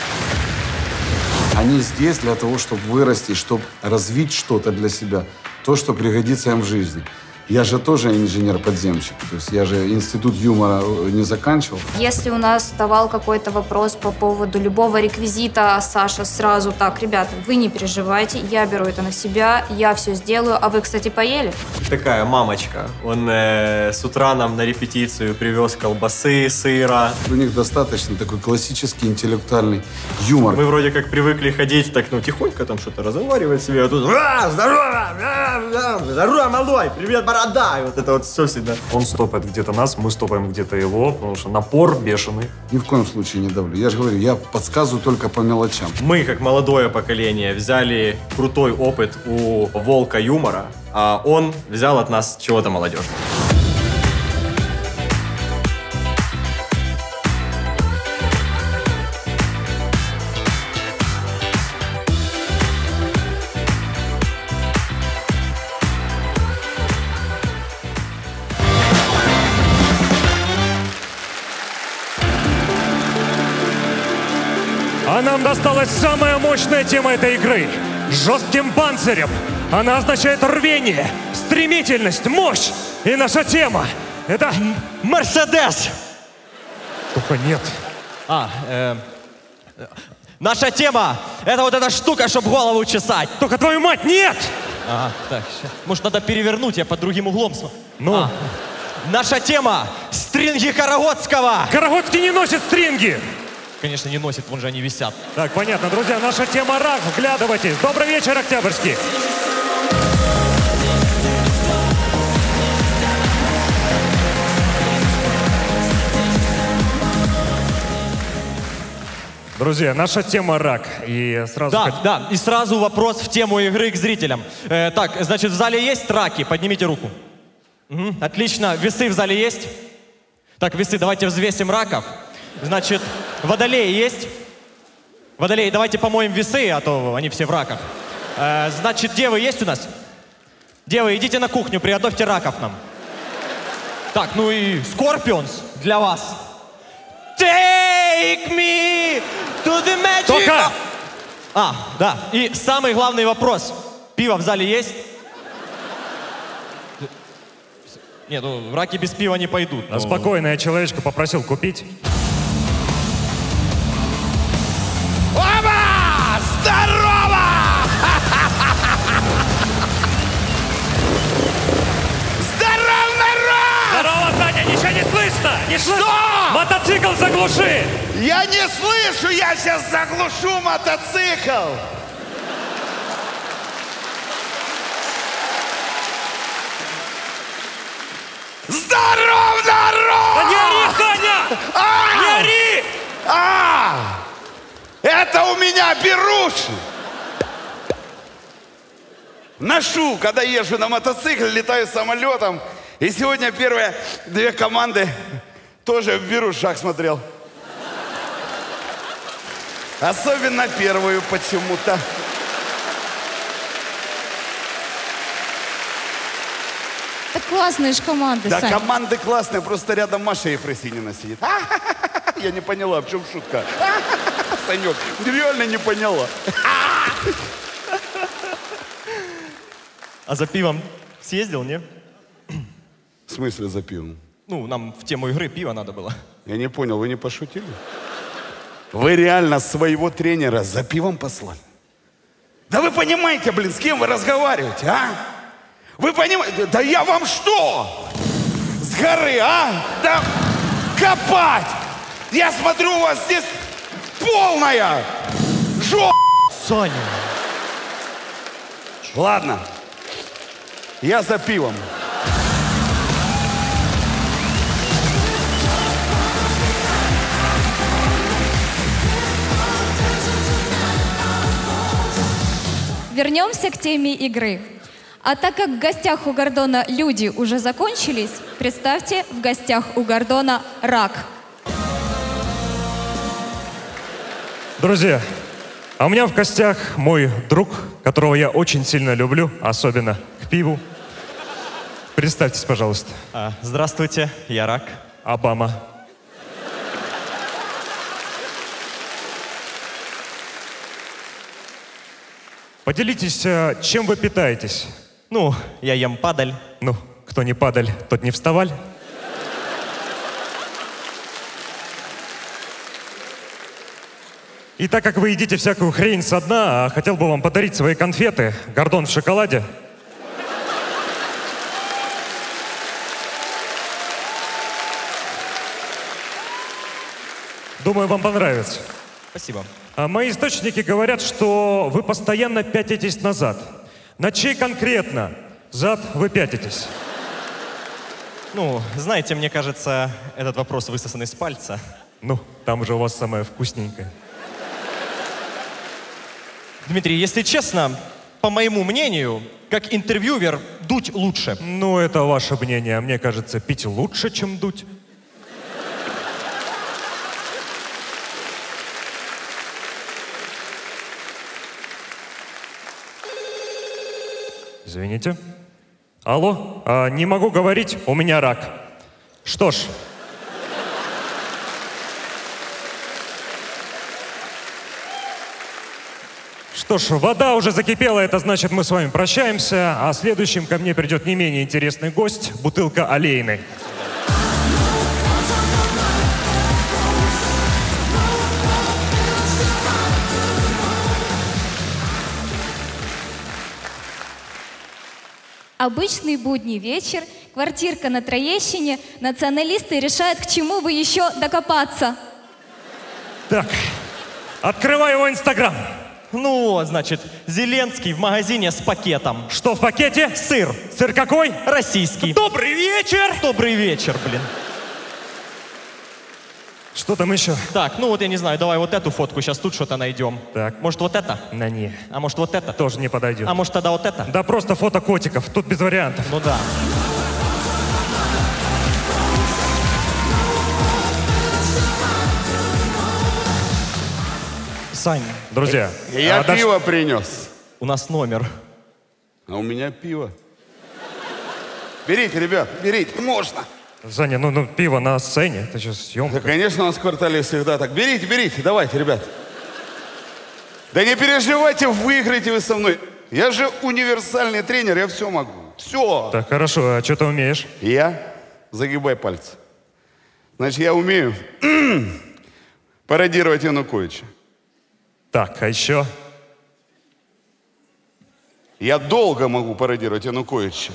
Они здесь для того, чтобы вырасти, чтобы развить что-то для себя, то, что пригодится им в жизни. Я же тоже инженер-подземщик. То есть я же институт юмора не заканчивал. Если у нас вставал какой-то вопрос по поводу любого реквизита, Саша сразу так: ребята, вы не переживайте, я беру это на себя, я все сделаю. А вы, кстати, поели? Такая мамочка. Он с утра нам на репетицию привез колбасы, сыра. У них достаточно такой классический интеллектуальный юмор. Мы вроде как привыкли ходить так, ну, тихонько там что-то разговаривать себе, а тут здорово, здорово, малой, привет, борода, и вот это вот все всегда. Он стопает где-то нас, мы стопаем где-то его, потому что напор бешеный. Ни в коем случае не давлю. Я же говорю, я подсказываю только по мелочам. Мы, как молодое поколение, взяли крутой опыт у волка юмора, а он взял от нас чего-то молодежного. А нам досталась самая мощная тема этой игры. Жестким панцирем. Она означает рвение, стремительность, мощь. И наша тема — это Мерседес. Только нет. Наша тема — это вот эта штука, чтобы голову чесать. Только твою мать, нет! Ага, так, щас. Может, надо перевернуть, я под другим углом. Ну? Наша тема — стринги Карагодского. Карагодский не носит стринги. Конечно, не носит, вон же они висят. Так, понятно, друзья, наша тема рак. Вглядывайтесь. Добрый вечер, Октябрьский. Друзья, наша тема рак. И сразу... Да, и сразу вопрос в тему игры к зрителям. Так, значит, в зале есть раки? Поднимите руку. Угу, отлично. Весы в зале есть? Так, весы, давайте взвесим раков. Значит, водолеи есть? Водолеи, давайте помоем весы, а то они все в раках. Значит, девы есть у нас? Девы, идите на кухню, приготовьте раков нам. Так, ну и Скорпионс для вас. Take me to the magic... Только! Да, и самый главный вопрос. Пиво в зале есть? Нет, ну, раки без пива не пойдут. А спокойно, я человечка попросил купить. Оба! Здорово! Здорово, народ! Здорово, Саня, ничего не слышно! Не слышно! Что? Мотоцикл заглуши! Я не слышу, я сейчас заглушу мотоцикл! Здоров, народ! Да не ори, Саня! Не ори! Это у меня беруши! Ношу, когда езжу на мотоцикле, летаю самолетом. И сегодня первые две команды тоже в берушах смотрел. Особенно первую почему-то. Так классные же команды, Да, Сань. команды классные, просто рядом Маша Ефросинина сидит. Я не поняла, в чем шутка. Санек, реально не поняла. А за пивом съездил, не? В смысле за пивом? Ну, нам в тему игры пиво надо было. Я не понял, вы не пошутили? Вы реально своего тренера за пивом послали? Да вы понимаете, блин, с кем вы разговариваете, а? Вы понимаете? Да я вам что? С горы, а? Да копать! Я смотрю, у вас здесь полная жопа! Саня! Ладно, я за пивом. Вернемся к теме игры. А так как в гостях у Гордона люди уже закончились, представьте, в гостях у Гордона рак. Друзья, а у меня в гостях мой друг, которого я очень сильно люблю, особенно к пиву. Представьтесь, пожалуйста. Здравствуйте, я рак. Обама. Поделитесь, чем вы питаетесь? Ну, я ем падаль. Ну, кто Кто не падаль, тот не вставаль. И так как вы едите всякую хрень со дна, хотел бы вам подарить свои конфеты. Гордон в шоколаде. Думаю, вам понравится. Спасибо. А мои источники говорят, что вы постоянно пятитесь назад. На чей конкретно зад вы пятитесь? Ну, знаете, мне кажется, этот вопрос высосан из пальца. Ну, там же у вас самое вкусненькое. Дмитрий, если честно, по моему мнению, как интервьюер, дуть лучше. Ну, это ваше мнение. А мне кажется, пить лучше, чем дуть. Извините. Алло? Не могу говорить, у меня рак. Что ж. Что ж, вода уже закипела, это значит, мы с вами прощаемся, а следующим ко мне придет не менее интересный гость, бутылка олейной. Обычный будний вечер, квартирка на Троещине, националисты решают, к чему бы еще докопаться. Так, открывай его Инстаграм. Ну вот, значит, Зеленский в магазине с пакетом. Что в пакете? Сыр. Сыр какой? Российский. Добрый вечер! Добрый вечер, блин. Что там еще? Так, ну вот я не знаю, давай вот эту фотку, сейчас тут что-то найдем. Так. Может вот это? На не. А может вот это? Тоже не подойдет. А может тогда вот это? Да просто фото котиков, тут без вариантов. Ну да. Сань. Друзья. Я пиво принес. У нас номер. А у меня пиво. Берите, ребят, берите, можно. Саня, ну пиво на сцене, это что, съемка? Да, конечно, у нас в квартале всегда так. Берите, берите, давайте, ребят. Да не переживайте, выиграете вы со мной. Я же универсальный тренер, я все могу. Все. Так, хорошо, а что ты умеешь? Я? Загибай пальцы. Значит, я умею пародировать Януковича. Так, а еще? Я долго могу пародировать Януковича.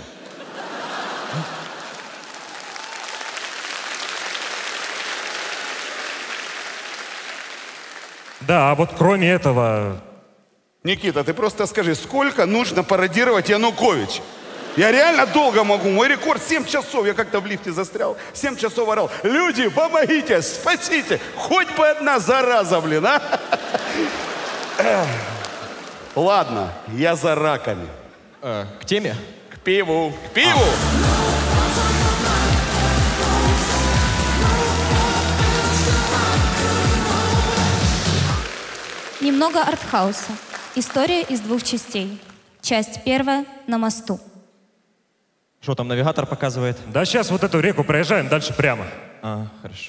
Да, а вот кроме этого... Никита, ты просто скажи, сколько нужно пародировать Януковича? Я реально долго могу. Мой рекорд 7 часов. Я как-то в лифте застрял. 7 часов орал. Люди, помогите, спасите. Хоть бы одна зараза, блин, а? Ладно, я за раками. К теме? К пиву. К пиву! Немного артхауса. История из 2 частей. Часть 1 на мосту. Что там навигатор показывает? Да сейчас вот эту реку проезжаем, дальше прямо. А, хорошо.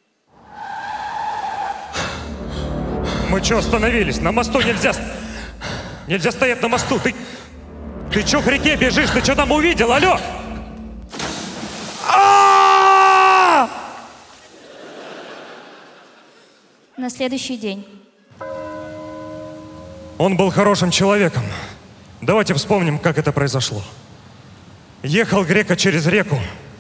Мы что, остановились? На мосту нельзя... Нельзя стоять на мосту. Ты что к реке бежишь? Ты что там увидел? Алло! На следующий день. Он был хорошим человеком. Давайте вспомним, как это произошло. Ехал грека через реку.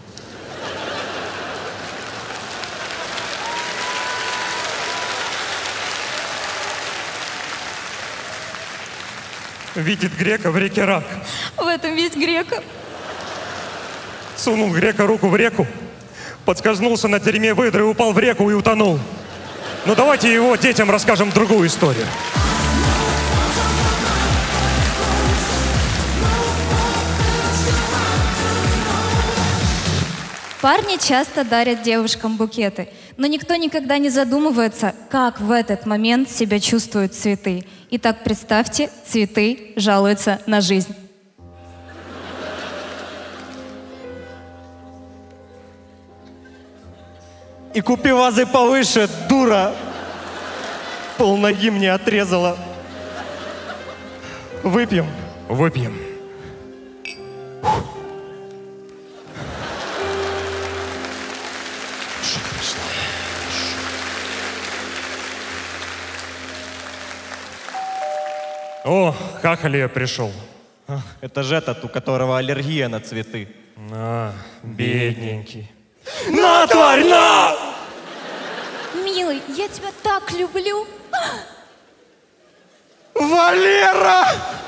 Видит грека в реке рак. В этом весь грека. Сунул грека руку в реку, подскользнулся на тереме выдры, упал в реку и утонул. Но давайте его детям расскажем другую историю. Парни часто дарят девушкам букеты, но никто никогда не задумывается, как в этот момент себя чувствуют цветы. Итак, представьте, цветы жалуются на жизнь. И купи вазы повыше, дура. Полноги мне отрезала. Выпьем? Выпьем. О, Хахалия пришел. Это же этот, у которого аллергия на цветы. На, бедненький. На, тварь, на! Милый, я тебя так люблю. Валера!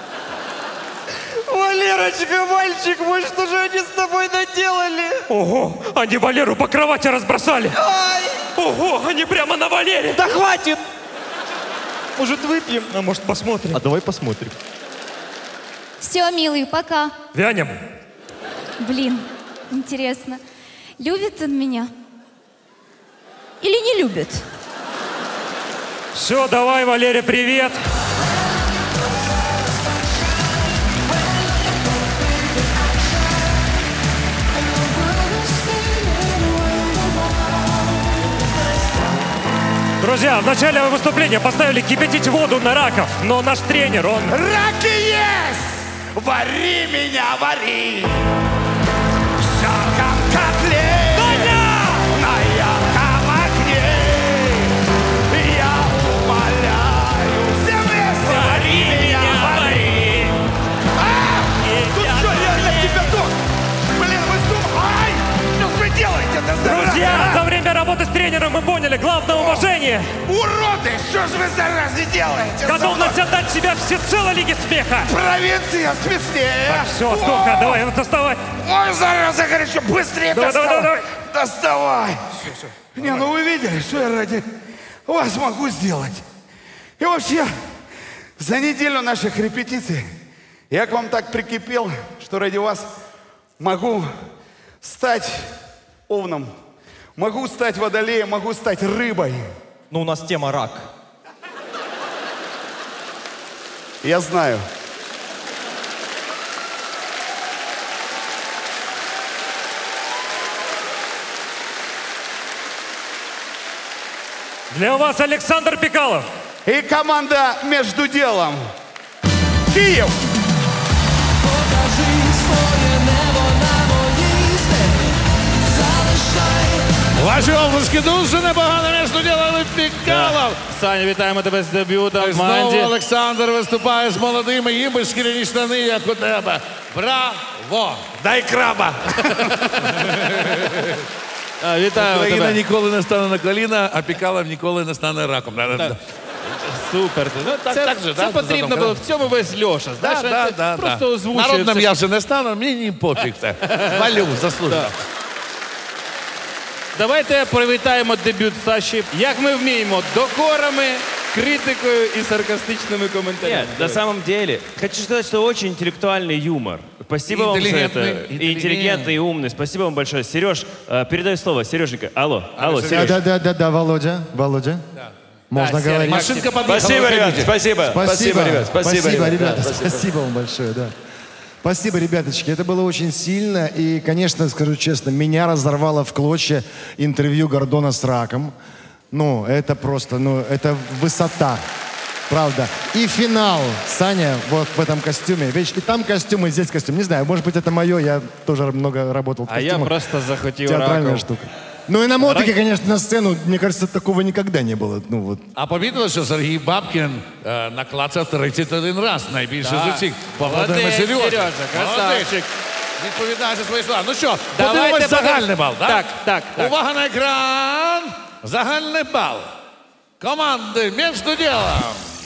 Валерочка, мальчик мой, что же они с тобой наделали? Ого, они Валеру по кровати разбросали. Ай! Ого, они прямо на Валере. Да хватит! Может, выпьем? А может, посмотрим? А давай посмотрим. Все, милый, пока. Вянем. Блин, интересно, любит он меня? Или не любит? Все, давай, Валере, привет. Друзья, в начале выступления поставили кипятить воду на раков, но наш тренер, он... Раки есть! Вари меня, вари! Все как котлет! На ярком огне! Я умоляю! Все вместе! Вари меня, вари! Тут что, реально кипяток? Блин, вы с ума? Ай! Что ж вы делаете? Друзья, за время работы с тренером мы поняли главное уважение. Уроды! Что ж вы, заразы, делаете? Готовность отдать себя всецело Лиге Смеха. Провинция смешнее! Все, Тоха, давай, доставай. Ой, зараза, горячо, быстрее давай, доставай! давай. Доставай! Не, ну вы видели, что я ради вас могу сделать? И вообще, за неделю наших репетиций я к вам так прикипел, что ради вас могу стать овном, могу стать водолеем, могу стать рыбой. Ну, у нас тема рак. Я знаю. Для вас Александр Пикалов. И команда «Между делом». Киев! Ваші обласки дуже непогано між ділами Пікалов. Саня, вітаємо тебе з дебютом. Знову Манді. Олександр виступає з молодими, їм би шкіряні штани, як у тебе. Браво! Дай краба! Вітаю Україна тебе. ніколи не стане на коліна, а Пікалов ніколи не стане раком. Супер. Ну, це потрібно було. В цьому весь Льоша. Знаєш, просто озвучує. Народним все. я вже не стану, мені пофіг це. Валю, заслужено. Давайте привітаємо дебют Саші, як ми вміємо, докорами, критикою і саркастичними коментарями. Нет, на самом деле, хочу сказать, что очень интеллектуальный юмор. Спасибо вам за это. И интеллигентный, и умный. Спасибо вам большое. Сереж, передаю слово. Сереженька, алло, Сереж. Да, Володя. Можно говорить. Машинка подъехала. Спасибо, ребят, спасибо. Спасибо, ребят. Спасибо, ребята. Спасибо вам большое, да. Спасибо, ребяточки. Это было очень сильно. И, конечно, скажу честно, меня разорвало в клочья интервью Гордона с раком. Ну, это просто, это высота. Правда. И финал. Саня вот в этом костюме. Видишь, и там костюм, и здесь костюм. Не знаю, может быть, это мое. Я тоже много работал в А костюмах. я просто захотел Театральная раком. штука. Ну и на мотике, конечно, на сцену, мне кажется, такого никогда не было. Ну, вот. А помітили, що Сергій Бабкін наклацав 31 раз, найбільше з усіх. Поаплодуємо Молодець, Сережі. Сережа, красавчик. Відповідає за свої слова. Ну що, Давайте подивимось загальний бал, так? Так. Увага на екран! Загальний бал. Команди «Між ділом».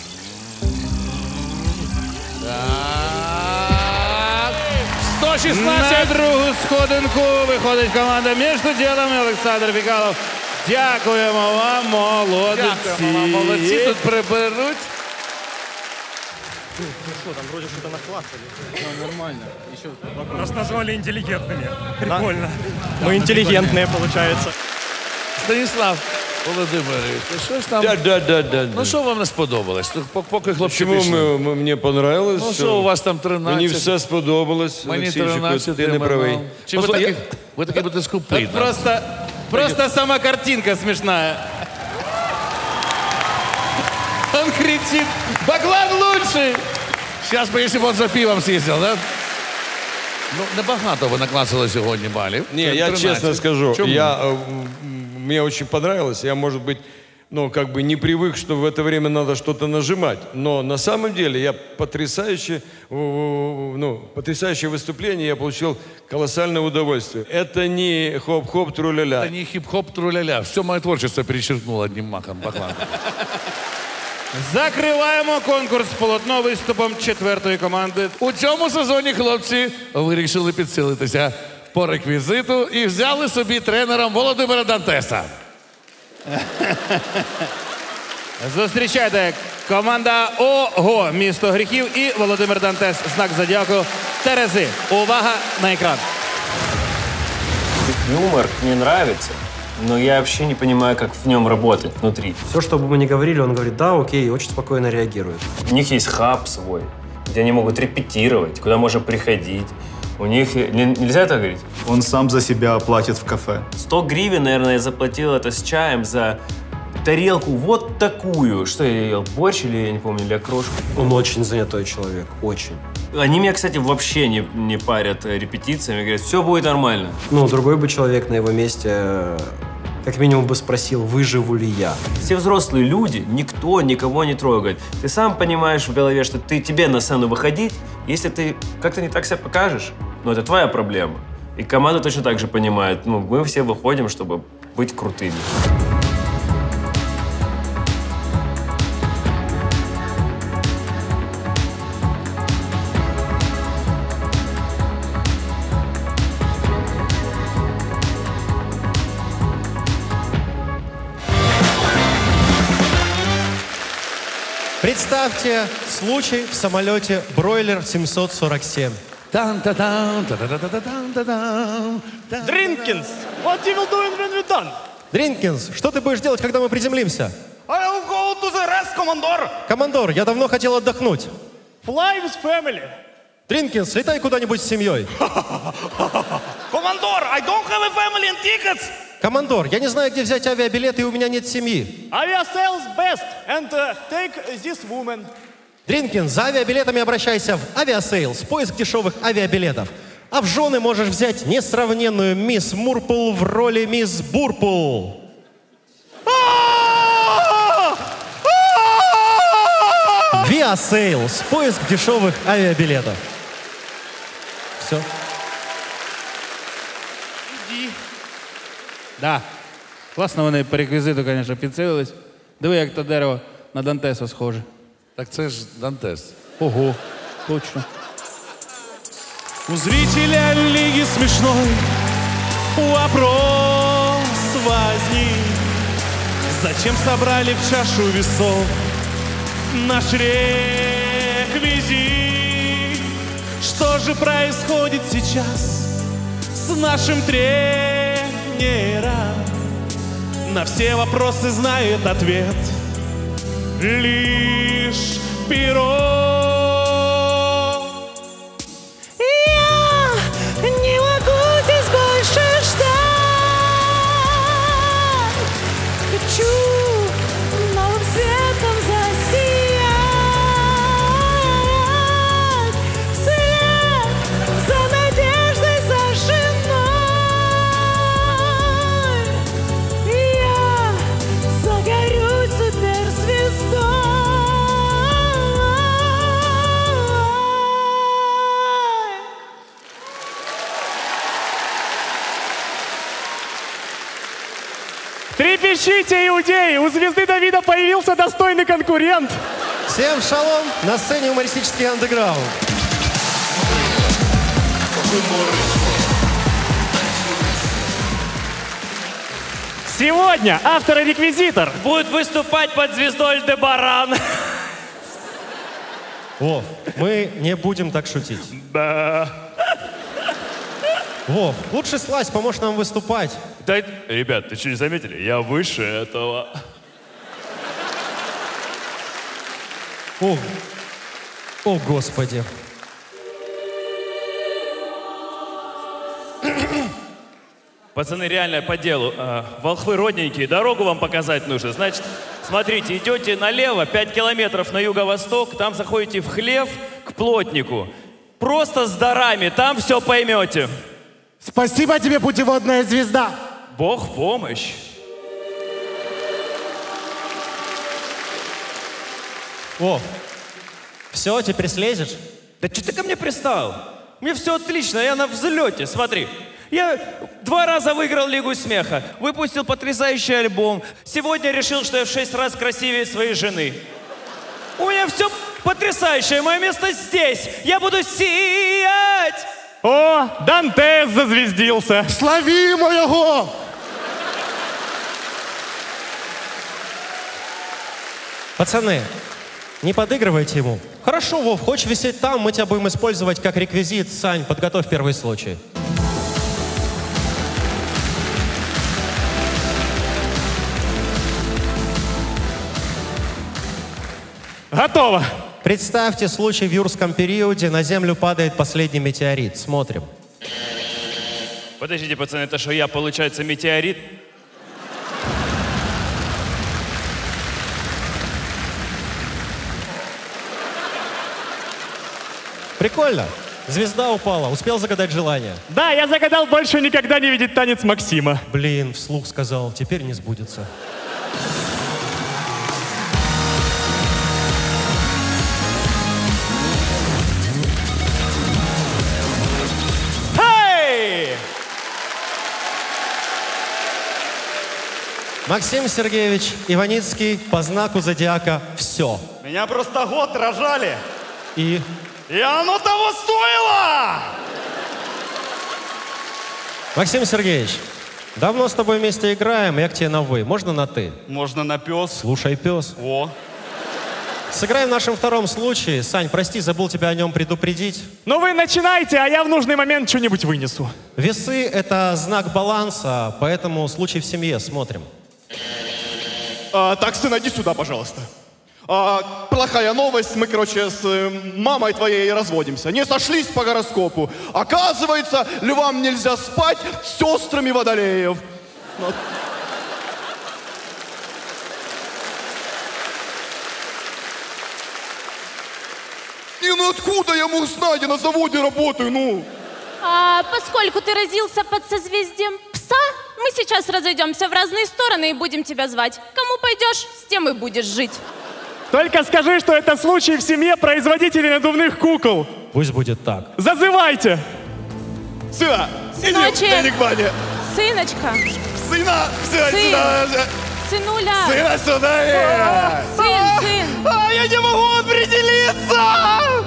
Так. 116. На другу сходинку виходить команда «Між ділом» і Олександр Пікалов. Дякуємо вам, молодці. Дякуємо вам, молодці. Тут приберуть. Ну что, там вроде что-то нахвастали. Нормально. Еще Нас назвали интеллигентными. Прикольно. Мы интеллигентные, получается. Станіслав Володимирович, що ж там? Да. Ну що вам не сподобалось? Поки хлопці Почему пішли. мені понравилось? Ну що у вас там 13? Мені все сподобалось. Мені Олексійчику, 13. ти не правий. Чи ви такі будете скупи? Просто сама картинка смешная. Он кричит: «Баклан лучший!» Сейчас бы, если бы он за пивом съездил, да? Ну, небагато ви накласили сьогодні балів. Не, я 13. честно скажу, Чому? мне очень понравилось. Я, может быть, ну, как бы не привык, что в это время надо что-то нажимать. Но на самом деле я потрясающее выступление, я получил колоссальное удовольствие. Это не хоп-хоп тру-ля-ля. Это не хип-хоп тру-ля-ля. Все мое творчество перечеркнул одним махом. Баклан. Закриваємо конкурс полотно виступом 4-ї команди. У цьому сезоні хлопці вирішили підсилитися по реквізиту і взяли собі тренером Володимира Дантеса. Зустрічайте команда ОГО «Місто гріхів» і Володимир Дантес, знак зодіаку Терези. Увага на екран. Юмор мне нравится, но я вообще не понимаю, как в нем работать внутри. Все, что бы мы ни говорили, он говорит, да, окей, и очень спокойно реагирует. У них есть хаб свой, где они могут репетировать, куда можно приходить. У них... Нельзя это говорить? Он сам за себя платит в кафе. 100 гривен, наверное, я заплатил это с чаем за тарелку вот такую. Что я ел? Борщ или, я не помню, или окрошку? Он очень занятой человек, очень. Они меня, кстати, вообще не парят репетициями. Говорят, все будет нормально. Ну, другой бы человек на его месте, как минимум, бы спросил, выживу ли я. Все взрослые люди, никто никого не трогает. Ты сам понимаешь в голове, что тебе на сцену выходить, если ты как-то не так себя покажешь, ну, это твоя проблема. И команда точно так же понимает, ну, мы все выходим, чтобы быть крутыми. Представьте случай в самолете Бройлер 747. Дринкинс, what you will do when we're done? Дринкинс, что ты будешь делать, когда мы приземлимся? I will go to the rest, командор. Командор, я давно хотел отдохнуть. Fly with family. Дринкинс, летай куда-нибудь с семьей. Командор, I don't have a family and tickets. Командор, я не знаю, где взять авиабилеты, и у меня нет семьи. Aviasales best and take this woman. Дринкинс, за авиабилетами обращайся в Авиасейлс, поиск дешевых авиабилетов. А в жены можешь взять несравненную мисс Мурпл в роли мисс Бурпл. Авиасейлс, поиск дешевых авиабилетов. Все. Да. Класно вони по реквізиту, звісно, підсилились. Диви, як то дерево на Дантеса схоже. Так це ж Дантес. Ого, точно. У зрителя Лиги смешной вопрос возник. Зачем собрали в чашу весов наш реквизит? Что же происходит сейчас с нашим тренером? На все вопросы знает ответ лишь перо. Я не могу здесь больше ждать. Хочу новым светом засиять. Вслед за надеждой, за женой. Я загорюсь суперзвездой. Трепещите, иудеи! У звезды Давида появился достойный конкурент. Всем шалом! На сцене юмористический андеграунд. Сегодня автор и реквизитор будет выступать под звездой Альдебаран. Вов, мы не будем так шутить. Да. Вов, лучше слазь, поможешь нам выступать. Да, ребят, ты что, не заметили? Я выше этого. О, Господи. Пацаны, реально по делу. Волхвы родненькие, дорогу вам показать нужно. Значит, смотрите, идете налево, 5 километров на юго-восток, там заходите в хлев к плотнику. Просто с дарами, там все поймете. Спасибо тебе, путеводная звезда. Бог в помощь. О, все, теперь слезешь? Да что ты ко мне пристал? Мне все отлично, я на взлете, смотри. Я 2 раза выиграл Лигу смеха, выпустил потрясающий альбом. Сегодня решил, что я в 6 раз красивее своей жены. У меня все потрясающее, мое место здесь. Я буду сиять. О, Дантес зазвездился. Славимо його! Пацаны, не подыгрывайте ему. Хорошо, Вов, хочешь висеть там, мы тебя будем использовать как реквизит. Сань, подготовь первый случай. Готово. Представьте случай в юрском периоде. На Землю падает последний метеорит. Смотрим. Подождите, пацаны, это что, я, получается, метеорит? Прикольно. Звезда упала. Успел загадать желание? Да, я загадал больше никогда не видеть танец Максима. Блин, вслух сказал. Теперь не сбудется. Максим Сергеевич Иваницкий по знаку зодиака «Все». Меня просто год рожали. И оно того стоило! Максим Сергеевич, давно с тобой вместе играем, я к тебе на «вы». Можно на «ты»? Можно на пес. Слушай, пес. О. Сыграем в нашем втором случае. Сань, прости, забыл тебя о нем предупредить. Ну вы начинайте, а я в нужный момент что-нибудь вынесу. Весы — это знак баланса, поэтому случай в семье. Смотрим. Так, сын, иди сюда, пожалуйста. Плохая новость. Мы, короче, с мамой твоей разводимся. Не сошлись по гороскопу. Оказывается, львам нельзя спать с сестрами Водолеев. Вот. Ну откуда я мог знать? Я на заводе работаю, ну. Поскольку ты родился под созвездием пса, мы сейчас разойдемся в разные стороны и будем тебя звать. Кому пойдешь, с тем и будешь жить. Только скажи, что это случай в семье производителей надувных кукол. Пусть будет так. Зазывайте! Сына! Сыночек! Иди к бане! Сыночка! Сына! Сына! Сын! Сюда! Сынуля! Сына сюда! Сын! Я не могу определиться!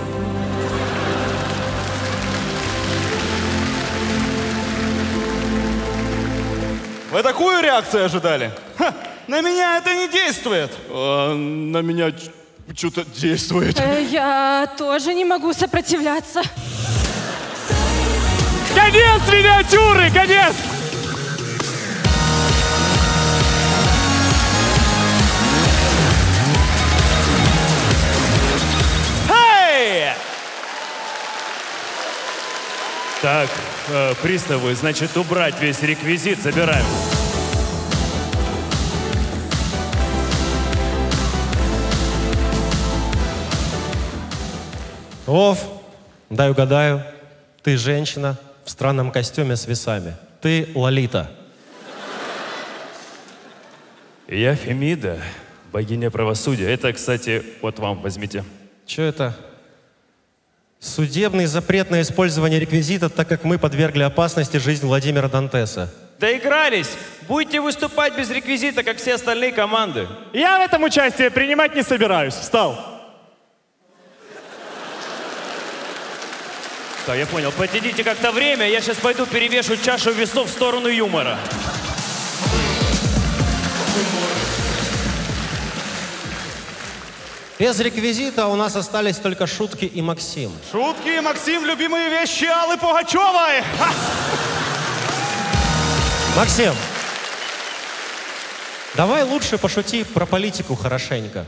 Вы такую реакцию ожидали? Ха, на меня это не действует. На меня что-то действует. Я тоже не могу сопротивляться. Конец миниатюры! Конец! Так, приставы, значит, убрать весь реквизит, забираем. Вов, дай угадаю. Ты женщина в странном костюме с весами. Ты Лолита. Я Фемида, богиня правосудия. Это, кстати, вот вам, возьмите. Что это? Судебный запрет на использование реквизита, так как мы подвергли опасности жизнь Владимира Дантеса. Доигрались! Будете выступать без реквизита, как все остальные команды. Я в этом участие принимать не собираюсь. Встал. Так, я понял. Потяните как-то время, я сейчас пойду перевешу чашу весов в сторону юмора. Без реквизита у нас остались только шутки и Максим. Шутки и Максим, любимые вещи Аллы Пугачевой. Ха! Максим, давай лучше пошути про политику хорошенько.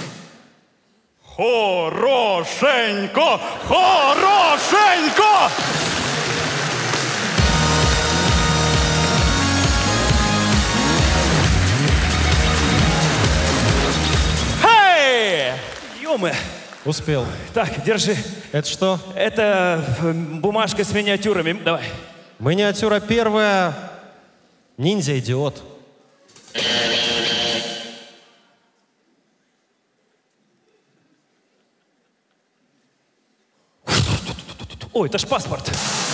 Хорошенько! Хорошенько! Юмы. Успел. Так, держи. Это что? Это бумажка с миниатюрами. Давай. Миниатюра первая. Ниндзя-идиот. Ой, это ж паспорт.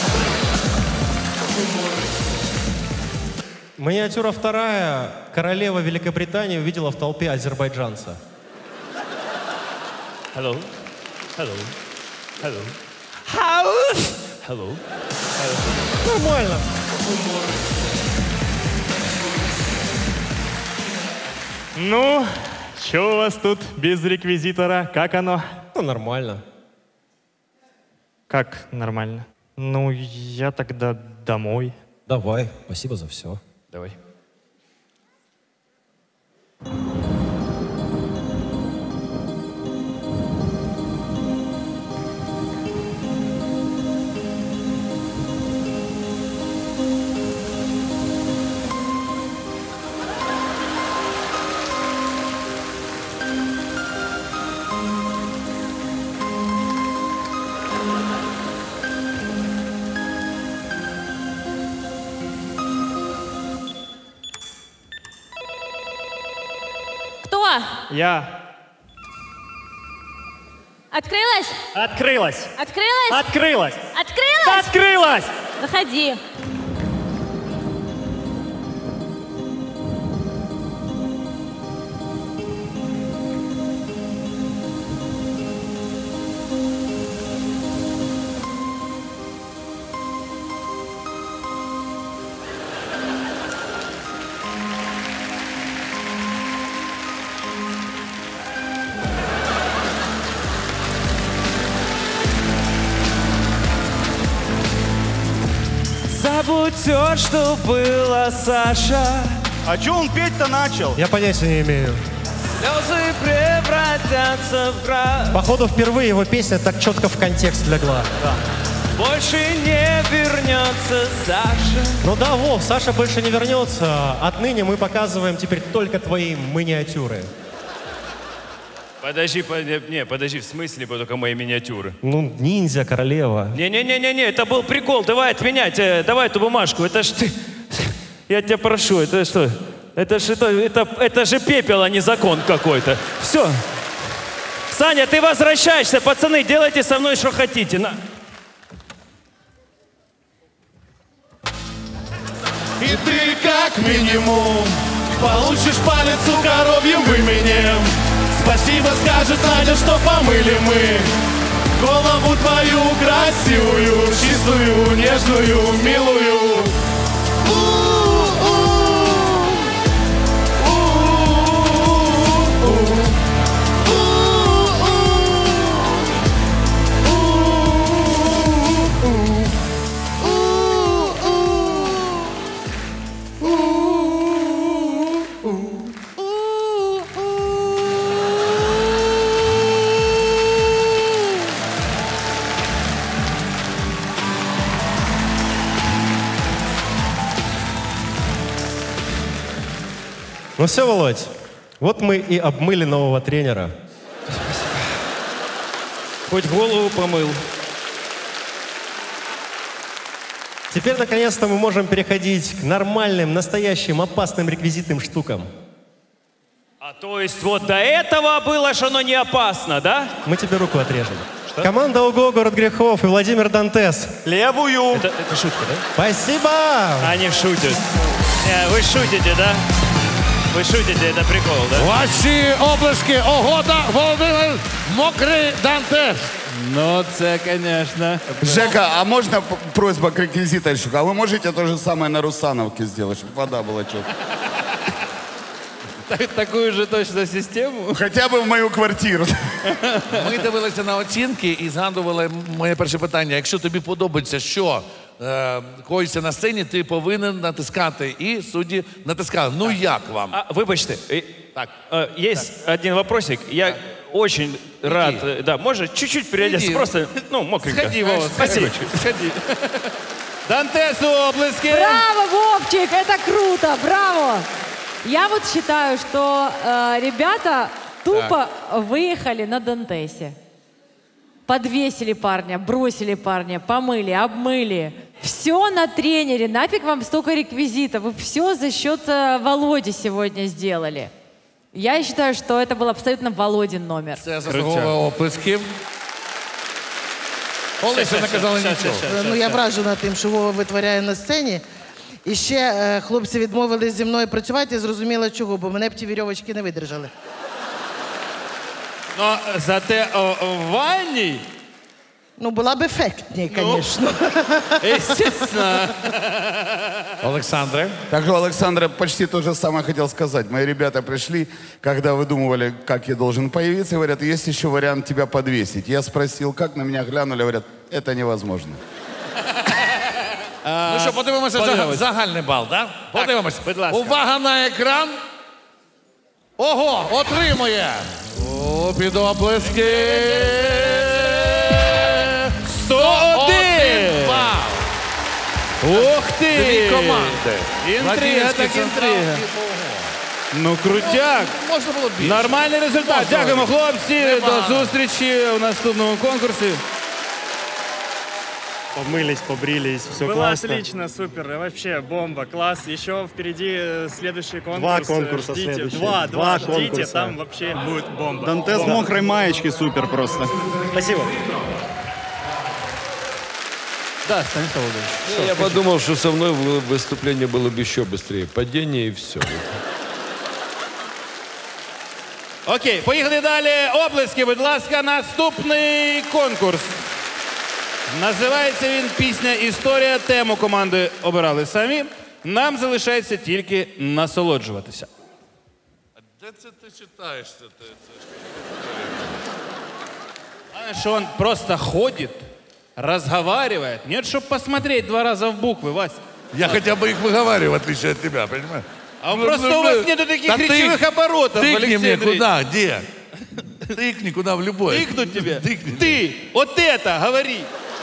Миниатюра вторая. Королева Великобритании увидела в толпе азербайджанца. Hello. Hello. Hello. Hello. Нормально. Ну, что у вас тут без реквизитора? Как оно? Ну, нормально. Как нормально? Ну, я тогда домой. Давай, спасибо за все. Давай. Кто? Я. Открылась? Открылась. Открылась? Открылась. Открылась? Открылась. Заходи. Забудь все, что было, Саша. А чё он петь-то начал? Я понятия не имею. Слезы превратятся в град. Походу, впервые его песня так четко в контекст легла. Да. Больше не вернется Саша. Ну да, Вов, Саша больше не вернется. Отныне мы показываем теперь только твои миниатюры. Подожди, подожди, в смысле только мои миниатюры? Ну, ниндзя, королева. Не-не-не-не, это был прикол, давай отменять, давай эту бумажку, это ж ты, я тебя прошу, это что, это же пепел, а не закон какой-то. Все. Саня, ты возвращаешься, пацаны, делайте со мной, что хотите. На. И ты как минимум получишь палец у коровьим именем. Спасибо скажет Надя, что помыли мы голову твою красивую, чистую, нежную, милую. Ну все, Володь, вот мы и обмыли нового тренера. Хоть голову помыл. Теперь, наконец-то, мы можем переходить к нормальным, настоящим, опасным реквизитным штукам. А то есть вот до этого было, что оно не опасно, да? Мы тебе руку отрежем. Что? Команда УГО «Город грехов» и Владимир Дантес. Левую. Это шутка, да? Спасибо! Они шутят. Вы шутите, да? Вы шутите, это прикол, да? Ваші облески, Огода, Володимир, Мокрий Дантес. Ну, це, конечно. Жека, а можно просьба к реквизиторщику? А вы можете то же самое на Русановке сделать, чтобы вода была четкая? Такую же точно систему? Хотя бы в мою квартиру. Ми дивилися на оцінки і згадували моє перше питання. Якщо тобі подобається, що коїться на сцені, ти повинен натискати. І судді натискали. Ну як вам? Вибачте, есть один вопросик. Я очень рад. Да, может, чуть-чуть переодеться. Просто, ну, мокренько. Сходи, Вова, Спасибо. сходи. Дантесу облески. Браво, Вовчик, это круто, браво! Я вот считаю, что ребята тупо выехали на Дантесе. Подвесили парня, бросили парня, помыли, обмыли. Все на тренере. Нафиг вам столько реквизита. Вы все за счет Володи сегодня сделали. Я считаю, что это был абсолютно Володин номер. Це заслуговує оплесків. Олеся не казала нічого. Ну, я вражена тим, що Вова витворяє на сцені. І ще хлопці відмовились зі мною працювати, і зрозуміла чого, бо мене б ті вірьовочки не видержали. Ну, зате в ванні... Ну, була б ефектній, звісно. Естественно. Александре? Так что, Александра, почти то же самое хотел сказать. Мои ребята пришли, когда выдумывали, как я должен появиться, и говорят, есть еще вариант тебя подвесить. Я спросил, как, на меня глянули, говорят, это невозможно. Ну що, подивимося загальний бал, так? Подивимося. Будь ласка. Увага на екран. Ого, отримує. О, під оплески. 101 бал. Ух ти! Дві команди. Інтрига, так інтрига. Ну, крутяк. Можна було більше. Нормальний результат. Дякуємо, хлопці. До зустрічі у наступному конкурсі. Помылись, побрились, все Было классно. отлично, супер, вообще бомба, класс. Еще впереди следующий конкурс. Два конкурса ждите. следующие. Два ждите, конкурса. там вообще будет бомба. Дантес Бомба. мокрой маечки супер просто. Спасибо. Да, Станислав Владимирович. Я подумал, что со мной выступление было бы еще быстрее. Падение и все. Окей, поїхали далі. Оплески, будь ласка, наступний конкурс. Називається він «Пісня Історія». Тему команди обирали самі. Нам залишається тільки насолоджуватися. Де це ти читаєшся? Главное, что он просто ходит, разговаривает. Нет, чтобы посмотреть 2 раза в буквы, Вась. Я хотя бы их выговариваю, в отличие от тебя, понимаешь? А просто у вас нету таких речевых оборотов, Тыкни Алексей мне Андреевич. куда, где? Тыкни куда, в любой. Тыкнуть тебе? Ты, вот это, говори.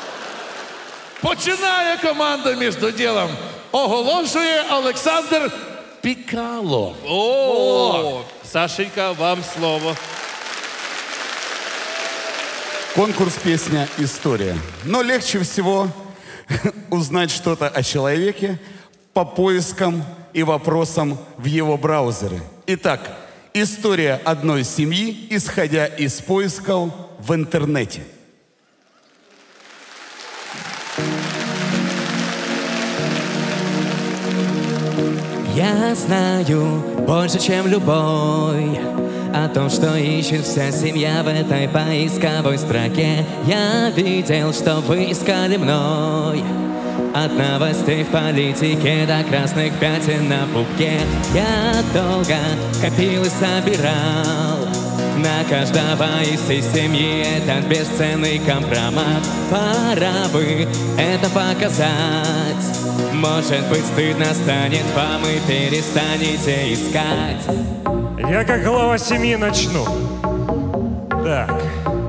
Починає команда між ділом. Оголошує Олександр Пікало. О, Сашенька, вам слово. Конкурс «Песня. История». Но легче всего узнать что-то о человеке по поискам и вопросам в его браузере. Итак, история одной семьи, исходя из поисков в интернете. Я знаю больше, чем любой, о том, что ищет вся семья в этой поисковой строке. Я видел, что вы искали мной, от новостей в политике до красных пятен на пупке. Я долго копил и собирал на каждого из всей семьи этот бесценный компромат. Пора бы это показать. Может быть, стыдно станет вам и перестанете искать. Я как глава семьи начну. Так.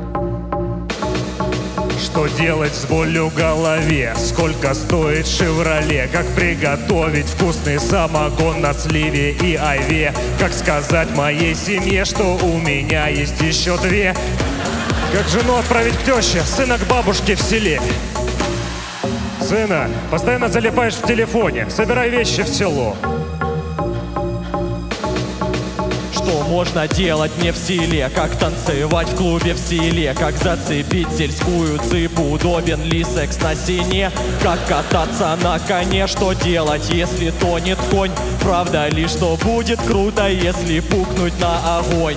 Что делать с болью в голове? Сколько стоит «Шевроле»? Как приготовить вкусный самогон на сливе и айве? Как сказать моей семье, что у меня есть еще 2? Как жену отправить к теще, сына к бабушке в селе? Сына, постоянно залипаешь в телефоне, собирай вещи в село. Что можно делать мне в селе? Как танцевать в клубе в селе? Как зацепить сельскую цыпу? Удобен ли секс на стене? Как кататься на коне? Что делать, если тонет конь? Правда ли, что будет круто, если пукнуть на огонь?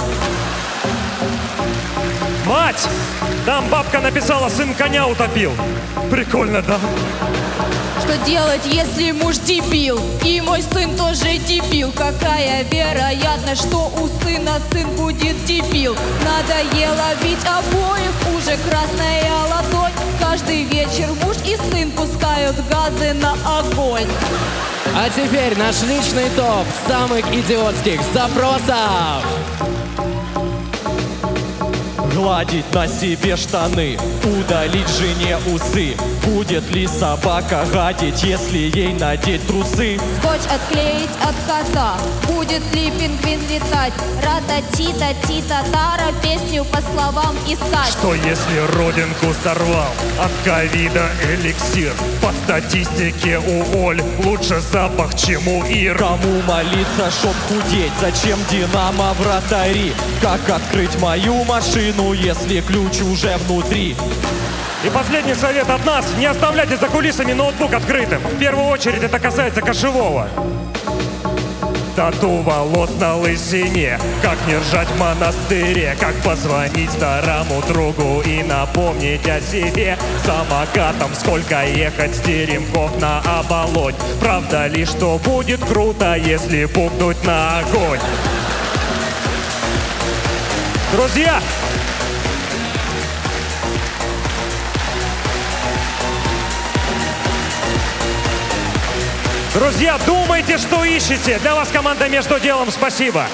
Мать! Там бабка написала, сын коня утопил. Прикольно, да? Что делать, если муж дебил? И мой сын тоже дебил. Какая вероятность, что у сына сын будет дебил? Надоело бить обоих, уже красная ладонь. Каждый вечер муж и сын пускают газы на огонь. А теперь наш личный топ самых идиотских запросов. Гладить на себе штаны, удалить жене усы. Будет ли собака гадить, если ей надеть трусы? Скотч отклеить от кота. Будет ли пингвин летать? Ра-та-ти-та-ти-та-тара, песню по словам искать. Что если родинку сорвал? От ковида эликсир. По статистике у Оль лучше запах, чем у Ир. Кому молиться, чтоб худеть? Зачем динамо вратари? Как открыть мою машину, если ключ уже внутри? И последний совет от нас. Не оставляйте за кулисами ноутбук открытым. В первую очередь это касается кошевого. Тату волос на лысине, как не ржать в монастыре, как позвонить старому другу и напомнить о себе. Самокатом сколько ехать с теремков на оболонь. Правда ли, что будет круто, если пукнуть на огонь? Друзья! Друзья, думайте, что ищете. Для вас команда «Между делом». Спасибо.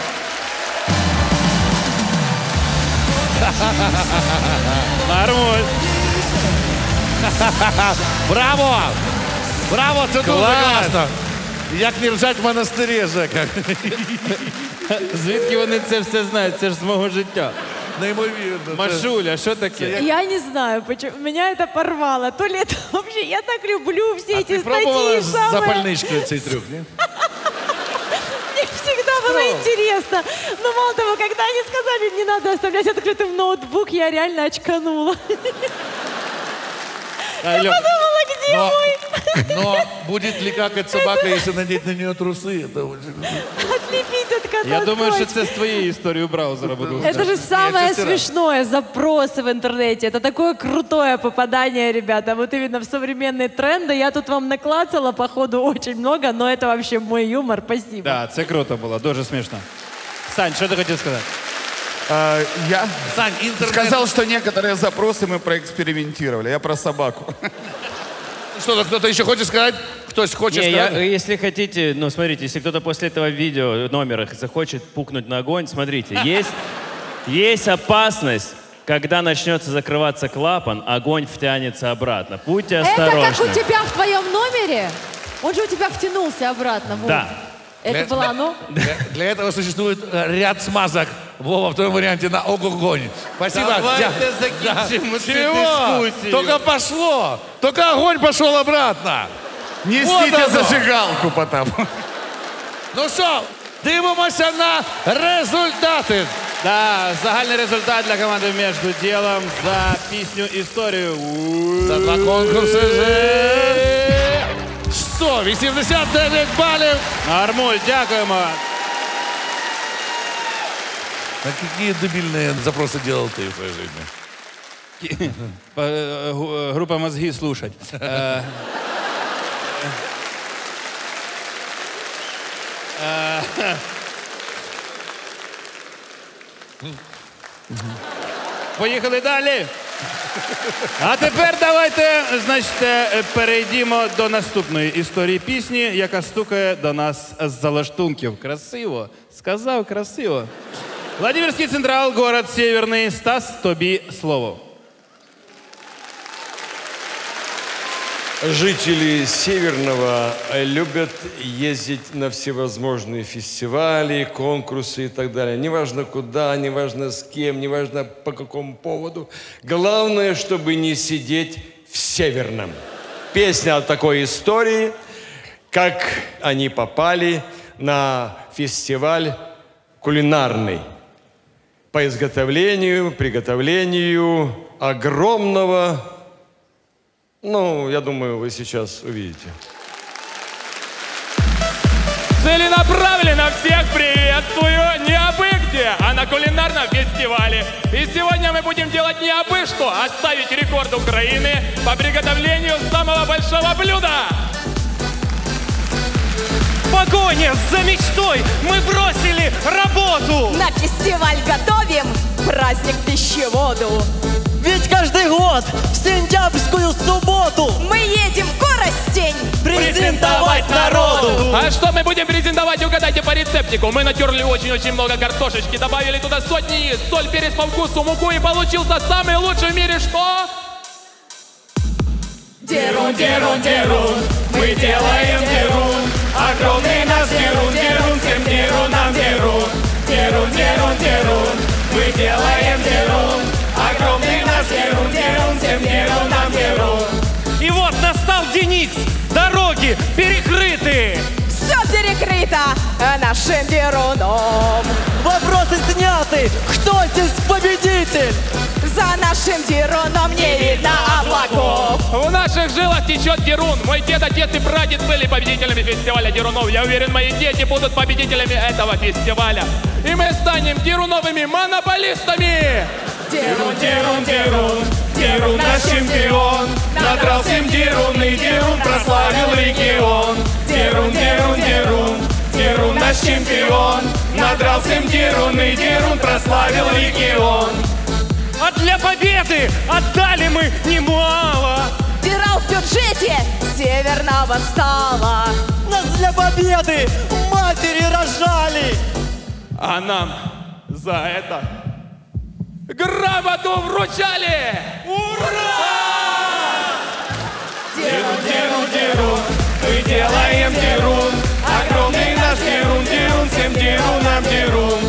Нормально. Браво! Браво, це дуже класно. Як не ржать в монастирі, Жека. Звідки вони це все знають? Це ж з мого життя. Неймовірно. Машуля, що таке? Я не знаю, почему. Меня это порвало. То ли это вообще, я так люблю все эти Ти пробувала статьи. з самые- запальничкою цей трюк, ні? Мне всегда было интересно. Но мало того, когда они сказали, не надо оставлять открытым ноутбук, я реально очканула. Я подумала, где мой? Но будет ли какать собака, если надеть на нее трусы? Это очень... Отлепить от кота. Я думаю, що це з твоєї історії браузера буде. Это же самое смешное, запросы в интернете. Это такое крутое попадание, ребята. Вот именно в современные тренды. Я тут вам наклацала, походу, очень много, но это вообще мой юмор. Спасибо. Да, це круто було, дуже смішно. Сань, що ти хотів сказати? Я Сань, интернет... сказал, что некоторые запросы мы проэкспериментировали. Я про собаку. Что-то кто-то еще хочет сказать? Кто-то хочет сказать? Если хотите, ну смотрите, если кто-то после этого видео номера захочет пукнуть на огонь, смотрите, есть опасность, когда начнется закрываться клапан, огонь втянется обратно. Будьте осторожны. Это как у тебя в твоем номере? Он же у тебя втянулся обратно. Вов. Да. Это было оно? Для этого существует ряд смазок. Вова, в твоем варианте на огонь. Спасибо. Давайте закінчимо цю Чего? дискуссию. Только пошло. Только огонь пошел обратно. Несите Вот оно. зажигалку потом. Ну що, дивимося на результати. Да, загальний результат для команди «Между делом» за пісню «Історію». За два конкурси. 189 балів. Армуль, дякуємо. А какие дебильные запросы делал ты в своей жизни? Група «Мозги слушать». Поїхали далі. А тепер давайте, значить, перейдімо до наступної історії пісні, яка стукає до нас з залаштунків. Красиво. Сказав, красиво. Владимирский Централ, город Северный. Стас, тобі слово. Жители Северного любят ездить на всевозможные фестивали, конкурсы и так далее. Неважно куда, неважно с кем, неважно по какому поводу. Главное, чтобы не сидеть в Северном. Песня о такой истории, как они попали на фестиваль кулинарный по изготовлению, приготовлению огромного. Ну, я думаю, вы сейчас увидите. Целенаправленно всех приветствую! Не абы где, а на кулинарном фестивале. И сегодня мы будем делать не абы что, а ставить рекорд Украины по приготовлению самого большого блюда. В погоне за мечтой мы бросили работу. На фестиваль готовим праздник пищеводу. Ведь каждый год в сентябрьскую субботу Мы едем в Коростень презентовать народу. А что мы будем презентовать, угадайте по рецептику. Мы натерли очень-очень много картошечки, добавили туда сотни яиц, соль, перец по вкусу, муку, и получился самый лучший в мире что? Дерун, дерун, дерун, мы делаем дерун. Огромный наш дерун, дерун, всем дерунам дерун. Дерун, дерун, дерун, мы делаем дерун. Огромный наш дерун, дерун, всем дерунам дерун. И вот настал день Икс. Дороги перекрыты. Все перекрыто нашим деруном. Вопросы сняты. Кто здесь победитель? За нашим деруном не видно облака. В наших жилах течет Дерун. Мой дед, отец и прадед были победителями фестиваля Дерунов. Я уверен, мои дети будут победителями этого фестиваля. И мы станем Деруновыми монополистами. Дерун, Дерун, Дерун, Дерун наш чемпион. Надрался им Дерун, и Дерун прославил регион. Дерун, Дерун, Дерун, Дерун наш чемпион. Надрался им Дерун, и Дерун прославил регион. А для победы отдали мы немало. Дирал в бюджете северного стала. Нас для победы матери рожали. А нам за это грамоту вручали! Ура! Дерун, Дерун, Дерун, мы делаем Дерун. Огромный наш Дерун, Дерун, всем Дерунам Дерун.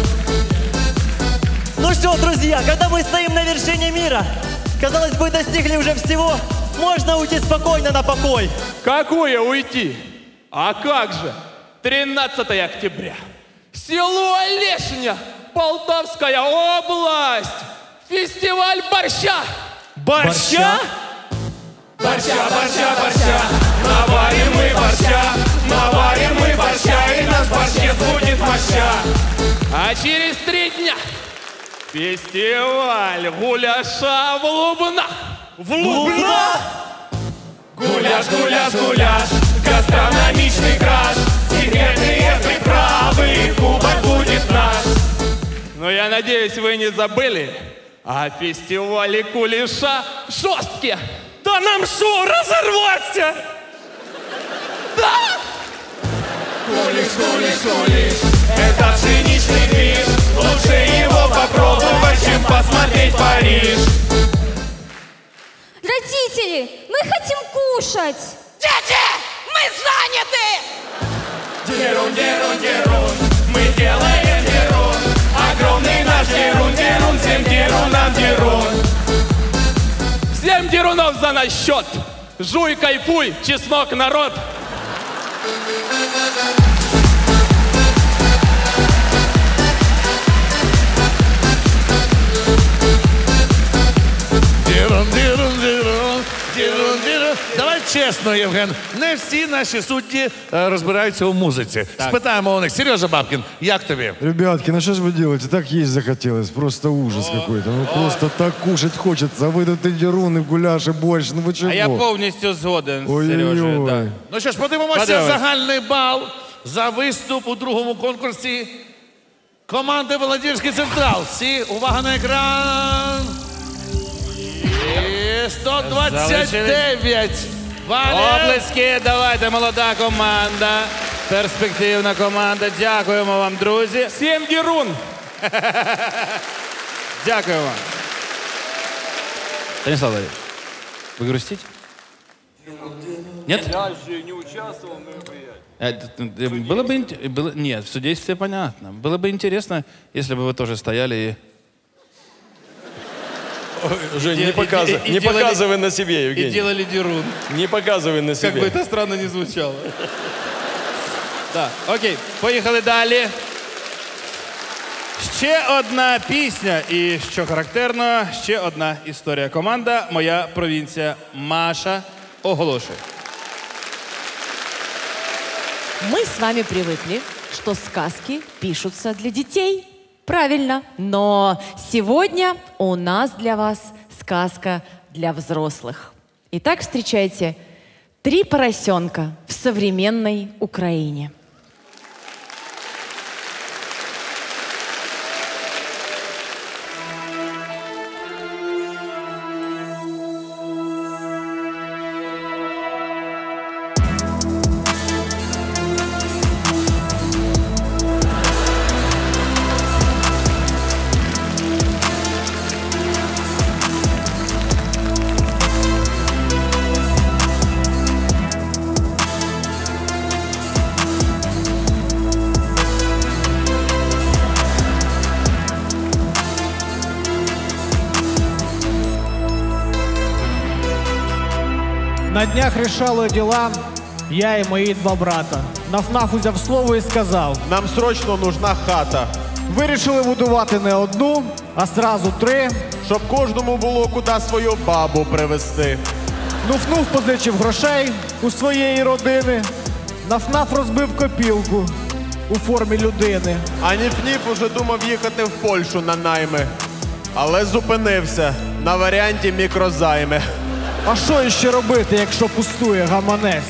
Ну что, друзья, когда мы стоим на вершине мира, казалось бы, достигли уже всего, можно уйти спокойно на покой. Какое уйти? А как же? 13 октября. Село Олешня, Полтавская область. Фестиваль борща. Борща? Борща, борща, борща, наварим мы борща, наварим мы борща, и наш борщец будет моща. А через 3 дня фестиваль гуляша в Лубнах. В Лубнах? Гуляш, гуляш, гуляш, гастрономичный краш, секретные приправы, кубок будет наш. Но я надеюсь, вы не забыли о фестивале кулеша в Шостке. Да нам шо, разорваться? Да! Кулиш, кулиш, кулиш, это пшеничный движ, лучше его попробовать, чем посмотреть Париж. Родители, мы хотим кушать. Дети, мы заняты. Дерун, Дерун, Дерун, мы делаем Дерун. Огромный наш Дерун, Дерун, всем Дерунам Дерун. Всем Дерунов за наш счет. Жуй, кайфуй, чеснок, народ. Дірун, дірун, дірун, дірун, дірун. Давай чесно, Євген, не всі наші судді розбираються у музиці. Спитаємо у них. Сережа Бабкін, як тобі? Ребятки, ну что же вы делаете? Так есть захотелось. Просто ужас какой-то. Ну просто так кушать хочется. А вы тут и деруны, гуляш, и борщ. Ну вы чего? А я повністю згоден з Ой-ой-ой. Сережею. Да. Ну що ж, подивимося загальний бал за виступ у другому конкурсі команди Володимирський Централ. Всі, увага на екран. І 129. Оплески, давайте, молода команда, перспективна команда. Дякуємо вам, друзі. Всім Дерун! Дякую вам. Станислав Владимирович, вы грустите? Нет? Я же не участвовал, но Было бы нет, в судействе понятно. Было бы интересно, если бы вы тоже стояли и... Жень, не показывай на себе, Евгений. И делали Дерун. Не показывай на себе. Как бы это странно не звучало. Так, окей, поїхали далі. Ще одна пісня, і що характерно, ще одна історія. Команда «Моя провінція». Маша оголошує. Мы с вами привыкли, что сказки пишутся для детей. Правильно. Но сегодня у нас для вас сказка для взрослых. Итак, встречайте «Три поросенка в современной Украине». На днях решала дела я и мои 2 брата. Нафнаф взяв слово і сказав: нам срочно нужна хата. Вирішили будувати не одну, а зразу 3. Щоб кожному було куди свою бабу привезти. Нуф-нуф позичив грошей у своєї родини. Наф-наф розбив копілку у формі людини. А Ніф-Ніф уже думав їхати в Польщу на найми, але зупинився на варіанті мікрозайми. А що іще робити, якщо пустує гаманець?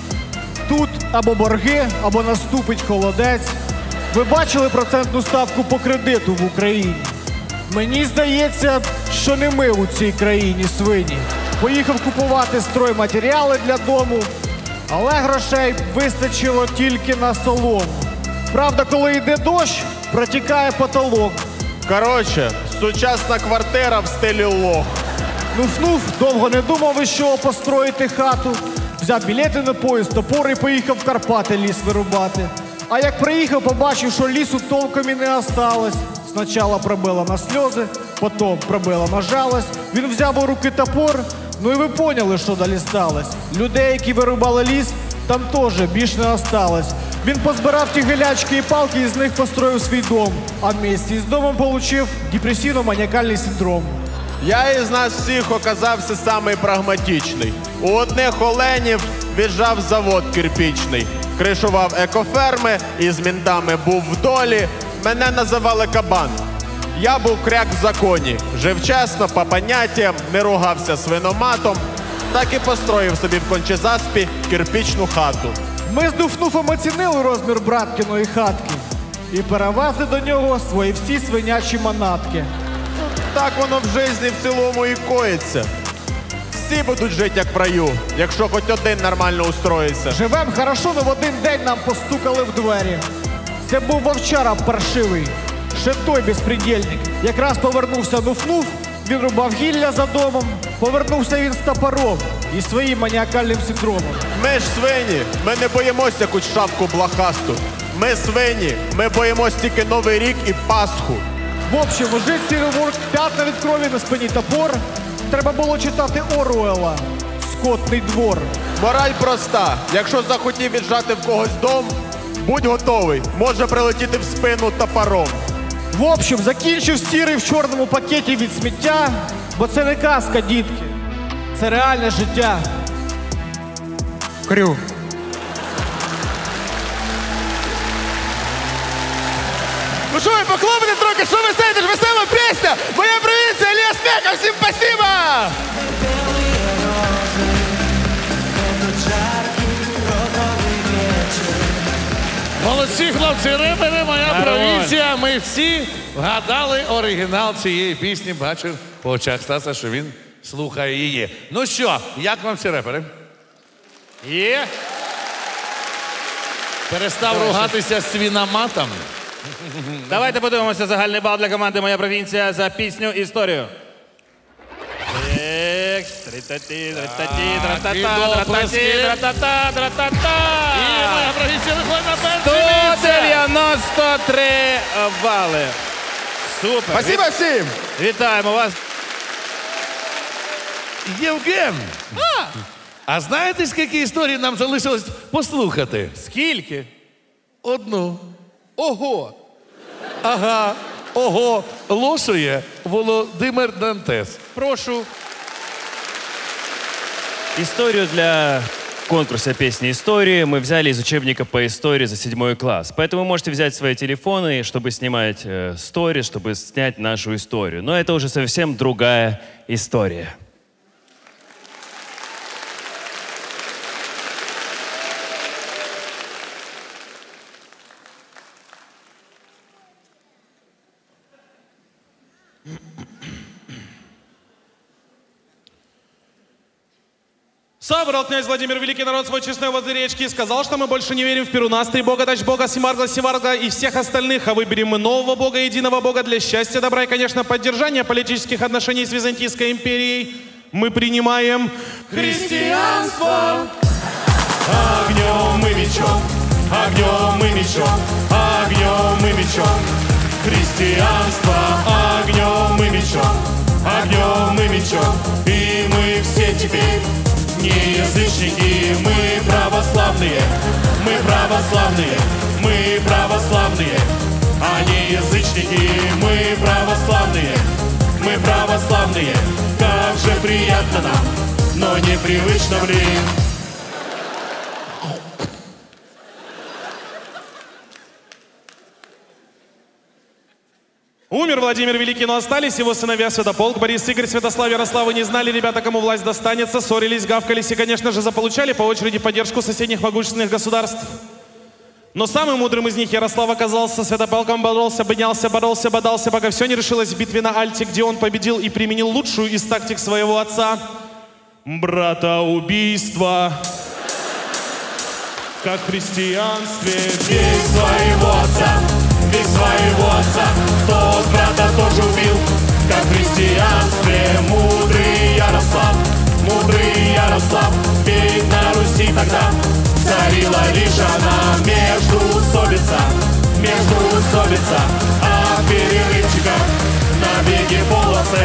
Тут або борги, або наступить холодець. Ви бачили процентну ставку по кредиту в Україні? Мені здається, що не ми у цій країні свині. Поїхав купувати стройматеріали для дому, але грошей вистачило тільки на солому. Правда, коли йде дощ, протікає потолок. Коротше, сучасна квартира в стилі лох. Нуф-нуф довго не думав, із чого построїти хату. Взяв білети на поїзд, топор і поїхав в Карпати ліс вирубати. А як приїхав, побачив, що лісу толком і не осталось. Спочатку пробило на сльози, потім пробило на жалость. Він взяв у руки топор, ну і ви поняли, що далі сталося. Людей, які вирубали ліс, там теж більш не осталось. Він позбирав ті гілячки і палки і з них построїв свій дом. А в місті з домом отримав депресивно-маніакальний синдром. Я із нас всіх оказався самий прагматичний. У одних оленів віджав завод кирпічний. Кришував екоферми і з мінтами був в долі. Мене називали кабан. Я був кряк в законі. Жив чесно, по поняттям, не ругався свиноматом. Так і построїв собі в Кончезаспі кирпічну хату. Ми з Нуф-нуфом оцінили розмір браткиної хатки і перевезли до нього свої всі свинячі манатки. Так воно в житті в цілому і коїться. Всі будуть жити як в раю, якщо хоч один нормально устроїться. Живем хорошо, но в один день нам постукали в двері. Це був вовчара паршивий, ще той безпредельник. Якраз повернувся Нуф-нуф, він рубав гілля за домом. Повернувся він з топором і своїм маніакальним синдромом. Ми ж свині, ми не боїмося якусь шапку блохасту. Ми свині, ми боїмося тільки Новий рік і Пасху. В общем, лежить сіроворк, п'ятна від крові, на спині топор. Треба було читати Оруелла «Скотний двор». Мораль проста. Якщо захотів віджати в когось дом, будь готовий. Може прилетіти в спину топором. В общем, закінчив сірий в чорному пакеті від сміття, бо це не казка, дітки. Це реальне життя. Крю. Ну що ви похлопайте трохи, що ви сидите, ж весела пісня! Моя провінція, Ілля Смека, всім спасибо! Молодці, хлопці, репери, моя провінція. Ми всі вгадали оригінал цієї пісні. Бачив по очах Стаса, що він слухає її. Ну що, як вам ці репери? Є. Перестав ругатися свіноматом. Давайте подивимося загальний бал для команди «Моя провінція» за пісню «Історію». І «Моя провінція» виходить на перше місце. 193 бали. Супер. Спасибо всім. Вітаємо вас. Євген, а знаєте, скільки історій нам залишилось послухати? Скільки? Одну. Ого. Ага. Ого. Лошує Володимир Дантес. Прошу. Историю для конкурса «Песни истории» мы взяли из учебника по истории за 7 класс. Поэтому вы можете взять свои телефоны, чтобы снимать сторис, чтобы снять нашу историю. Но это уже совсем другая история. Собрал князь Владимир Великий народ свой честной возле речки, сказал, что мы больше не верим в Перунастый бога, Дач бога, Симаргла, Севарга и всех остальных, а выберем мы нового бога, единого бога для счастья, добра и, конечно, поддержания политических отношений с Византийской империей. Мы принимаем христианство. Огнем и мечом, огнем и мечом, огнем и мечом. Христианство огнем и мечом, огнем и мечом. И мы все теперь не язычники, мы православные, мы православные, мы православные, а не язычники, мы православные, мы православные. Как же приятно нам но непривычно, блин. Умер Владимир Великий, но остались его сыновья Святополк, Борис, Игорь, Святослав, Ярослав. И не знали ребята, кому власть достанется, ссорились, гавкались и, конечно же, заполучали по очереди поддержку соседних могущественных государств. Но самым мудрым из них Ярослав оказался. Святополком боролся, боролся, бодался, пока все не решилось в битве на Альте, где он победил и применил лучшую из тактик своего отца — братоубийство. Как в христианстве Весь своего отца, тот брата тоже убил. Как в христианстве мудрый Ярослав, ведь на Руси тогда царила лишь она. Междоусобица, а в перерывчиках на беге полосы.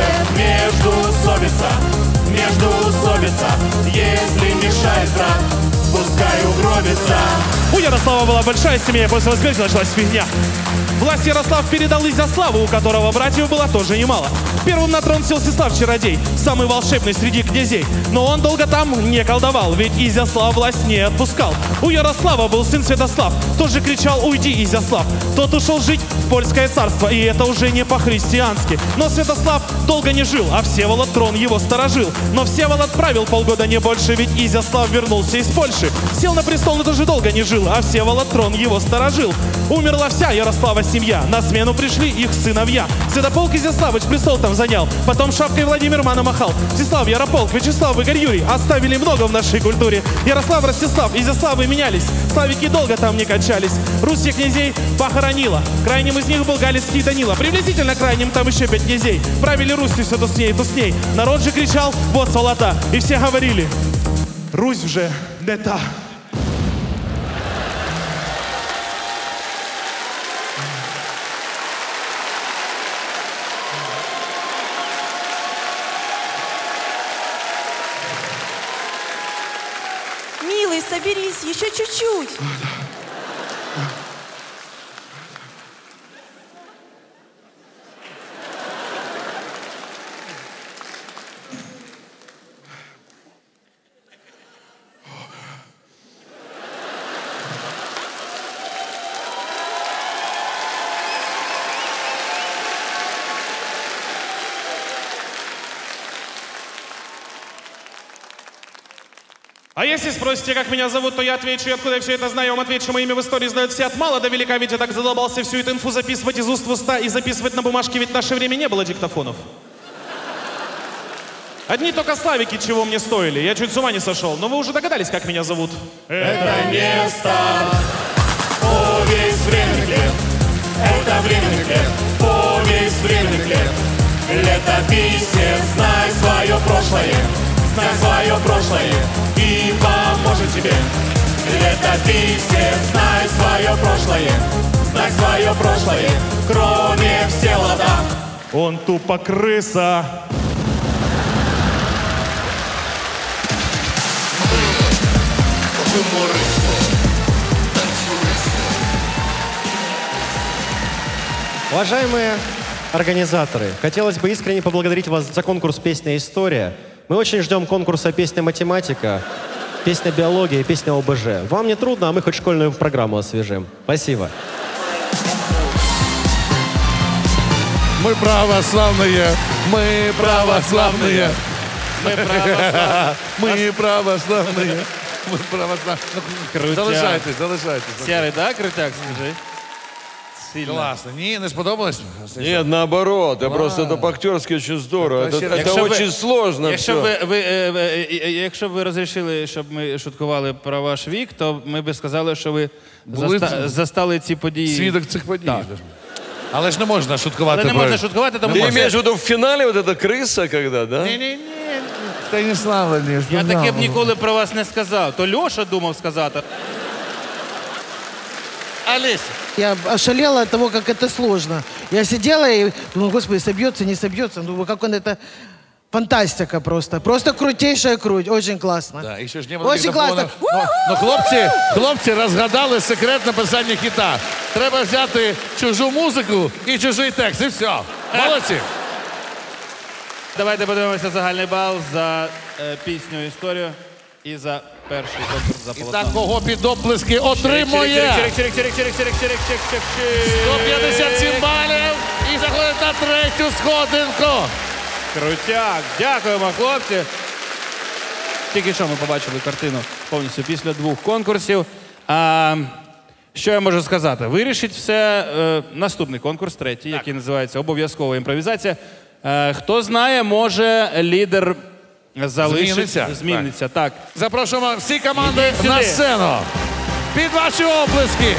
Междоусобица, если мешает брат, пускай угробится. У Ярослава была большая семья, после возмездия началась фигня. Власть Ярослав передал Изяславу, у которого братьев было тоже немало. Первым на трон сел Всеслав Чародей, самый волшебный среди князей. Но он долго там не колдовал, ведь Изяслав власть не отпускал. У Ярослава был сын Святослав, тоже кричал: «Уйди, Изяслав!» Тот ушел жить в польское царство, и это уже не по-христиански. Но Святослав долго не жил, а Всеволод трон его сторожил. Но Всеволод правил полгода, не больше, ведь Изяслав вернулся из Польши. Сел на престол, но тоже долго не жил, а Всеволод трон его сторожил. Умерла вся Ярослава семья, на смену пришли их сыновья. Святополк Изяславыч престол там занял, потом шапкой Владимир Мана махал. Всеслав, Ярополк, Вячеслав, Игорь, Юрий оставили много в нашей культуре. Ярослав, Ростислав, Изяславы менялись, славики долго там не кончались. Русь всех князей похоронила, крайним из них был Галицкий Данила. Приблизительно крайним там еще 5 князей. Правили Русью все тусней и тусней. Народ же кричал: «Вот сволота!» И все говорили: «Русь уже не та». Милый, соберись, еще чуть-чуть. А если спросите, как меня зовут, то я отвечу, и откуда я все это знаю, вам отвечу, мое имя в истории знают все от мала до велика, ведь я так задолбался всю эту инфу записывать из уст в уста и записывать на бумажке, ведь в наше время не было диктофонов. Одни только славики чего мне стоили, я чуть с ума не сошел, но вы уже догадались, как меня зовут. Это место повесть временных лет. Это временных лет, повесть временных лет. Летописец, знай свое прошлое. Знай свое прошлое и поможет тебе. Летописец, знай свое прошлое. Знай свое прошлое, кроме Всеволода. Он тупо крыса. Уважаемые организаторы, хотелось бы искренне поблагодарить вас за конкурс «Песня История». Мы очень ждем конкурса «Песня Математика», «Песня Биология» и «Песня ОБЖ». Вам не трудно, а мы хоть школьную программу освежим. Спасибо. Мы православные, мы православные. Мы православные. Мы православные. Мы православные. Залишайтесь, залишайтесь. Серый, да, крутяк, скажи? Сильно. Класно. Ні, не сподобалось? Нет, наоборот. Это просто это по-актерски очень здорово. Это очень сложно. Якщо б ви розрішили, щоб ми шуткували про ваш вік, то ми б сказали, що ви застали ці події. Свідок цих подій. Але ж не можна шуткувати. Але не можна шуткувати, тому Ты имеешь в виду в финале вот эта крыса, когда, да? Ні-ні-ні. Станіслава, не Я таке б ніколи про вас не сказав. То Льоша думав сказати. Олеся. Я ошалела от того, как это сложно. Я сидела и думала, господи, собьется, не собьется. Думаю, как он это... Фантастика просто. Просто крутейшая круть. Очень классно. Да, і ще ж не було Очень классно. Ну, хлопці розгадали секрет написання хіта. Треба взяти чужу музику і чужий текст, і все. Молодці. Давайте подивимося загальний бал за пісню «Історію» і за перший конкурс за І полотно. так, кого під оплески отримує 157 балів і заходить на третю сходинку. Крутяк. Дякуємо, хлопці. Тільки що ми побачили картину повністю після 2 конкурсів. Що я можу сказати? Вирішить все наступний конкурс, третій, який називається «Обов'язкова імпровізація». Хто знає, може лідер залишиться. Зміниться, так. Запрошуємо всі команди на сцену. Під ваші оплески.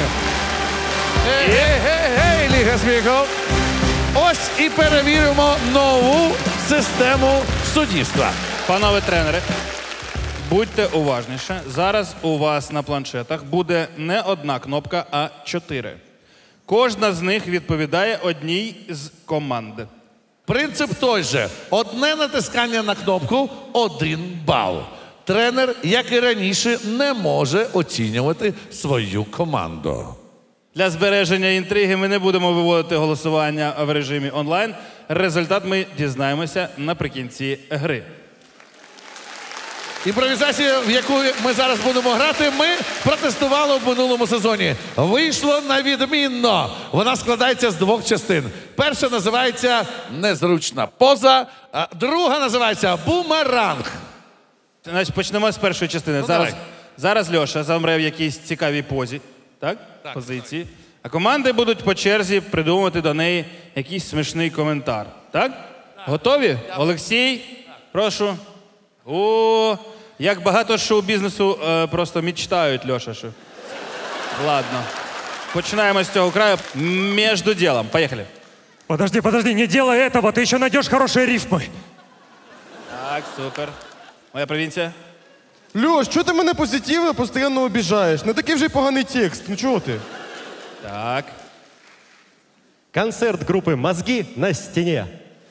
Гей, Ліга сміху. Ось і перевіримо нову систему суддівства. Панове тренери, будьте уважніше. Зараз у вас на планшетах буде не одна кнопка, а 4. Кожна з них відповідає одній з команд. Принцип той же. Одне натискання на кнопку – 1 бал. Тренер, як і раніше, не може оцінювати свою команду. Для збереження інтриги ми не будемо виводити голосування в режимі онлайн. Результат ми дізнаємося наприкінці гри. Імпровізацію, в яку ми зараз будемо грати, ми протестували в минулому сезоні. Вийшло на відмінно. Вона складається з 2 частин. Перша називається «Незручна поза», а друга називається «Бумеранг». Значить, почнемо з першої частини. Ну, зараз Льоша замре в якійсь цікавій позі, так? Позиції. А команди будуть по черзі придумувати до неї якийсь смішний коментар. Так? Готові? Олексій, прошу. О, як багато шоу-бізнесу просто мечтають, Льоша. Що... Ладно. Починаємо з цього краю. Между делом. Поехали. Подожди, не делай этого, ты еще найдешь хорошие рифмы. Так, супер. Моя провінція. Льош, чого ти мене позитивно постійно обіжаєш? Не такий вже й поганий текст. Ну чого ти? Так. Концерт группы «Мозги» на стене.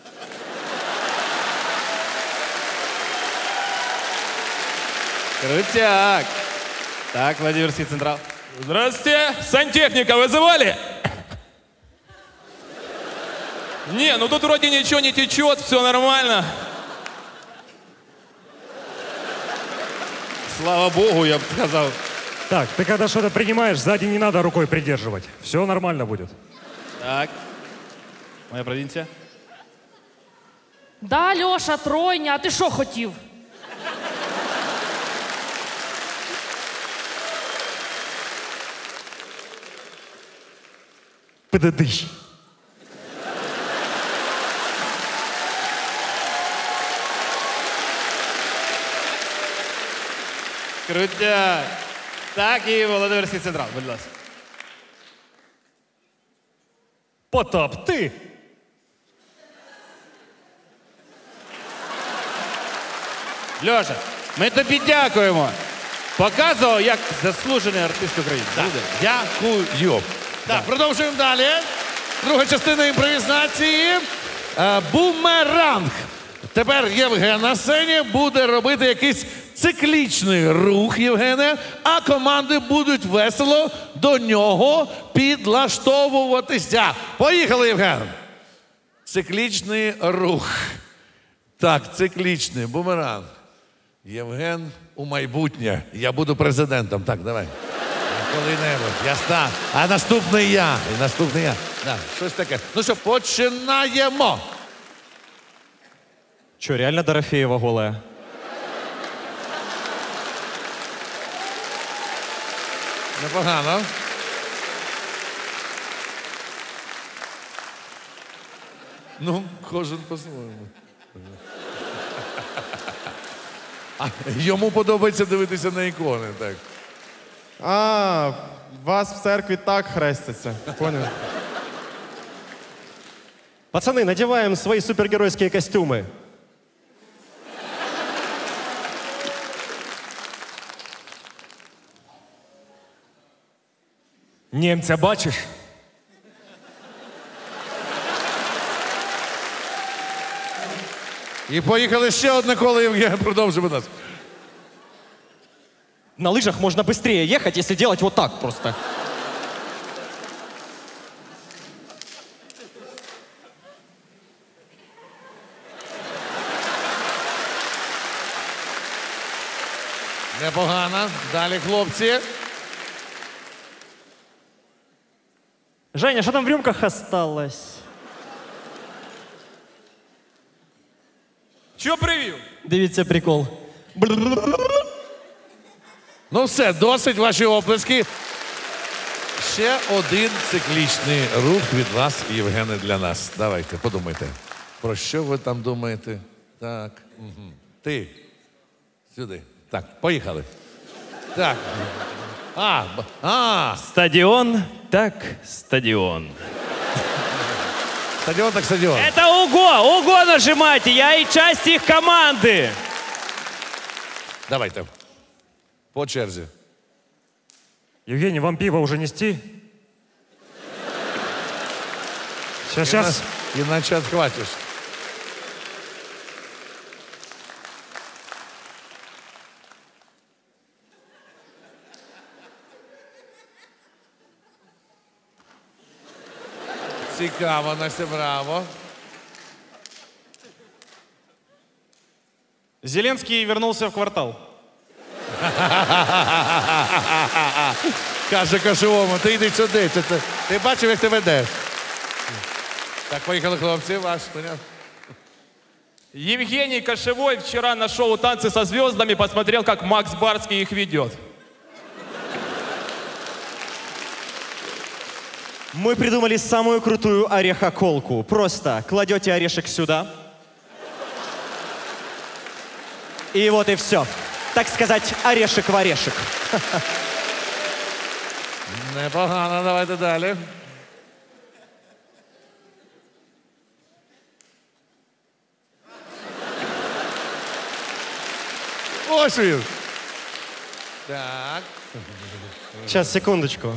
Крутяк. Так, Владимирский Централ. Здравствуйте. Сантехника вызывали? Не, ну тут вроде ничего не течет, все нормально. Слава богу, я бы сказал. Так, ты когда что-то принимаешь, сзади не надо рукой придерживать. Все нормально будет. Так. Моя провінція. Да, Льоша, тройня, а ти що хотів? Подадыщ. Крутяк. Так, і Володимирський Централ, будь ласка. Потап, ти. Льоша, ми тобі дякуємо. Показував, як заслужений артист України. Буде. Дякую. Так, продовжуємо далі. Друга частина імпровізації. Бумеранг. Тепер Євген на сцені буде робити якийсь циклічний рух Євгена, а команди будуть весело до нього підлаштовуватися. Поїхали, Євген. Циклічний рух. Так, циклічний. Бумеранг. Євген у майбутнє. Я буду президентом. Так, давай. Коли-небудь. Ясно. А наступний я. І наступний я. Да, щось таке. Ну що, починаємо. Че, реально Дорофеева голая? Непогано. Ну, кожен по-своєму. Йому подобається дивитися на ікони, так. А, вас в церкві так хрестяться. Понял? Пацаны, надеваем свои супергеройские костюмы. Немця бачиш? І поїхали ще одне коло, Євген, продовжимо нас. На лыжах можно быстрее ехать, если делать вот так просто. Непогано. Далі, хлопці. Женя, что там в рюмках осталось? Чого привів? Дивіться прикол. Ну все, досить ваші оплески. Ще один циклічний рух від вас, Євгене, для нас. Давайте, подумайте. Про що ви там думаєте? Так. Угу. Ти. Сюди. Так, поїхали. Так. Стадион, так стадион. Стадион, так стадион. Это ого нажимайте, я и часть их команды. Давайте. По черзі. Евгений, вам пиво уже нести? Сейчас. Иначе отхватишь. Цікаво, Настя, браво. Зеленский вернулся в квартал. Каже Кошовому, ти йди сюди. Ти бачив, як ти ведеш? Так, поїхали, хлопці, ваш. Евгений Кошевой вчера на шоу «Танцы со звездами» посмотрел, как Макс Барский их ведет. Мы придумали самую крутую орехоколку. Просто кладете орешек сюда. И вот и все. Так сказать, орешек в орешек. Непогано, давайте далі. Ось він. Так. Сейчас, секундочку.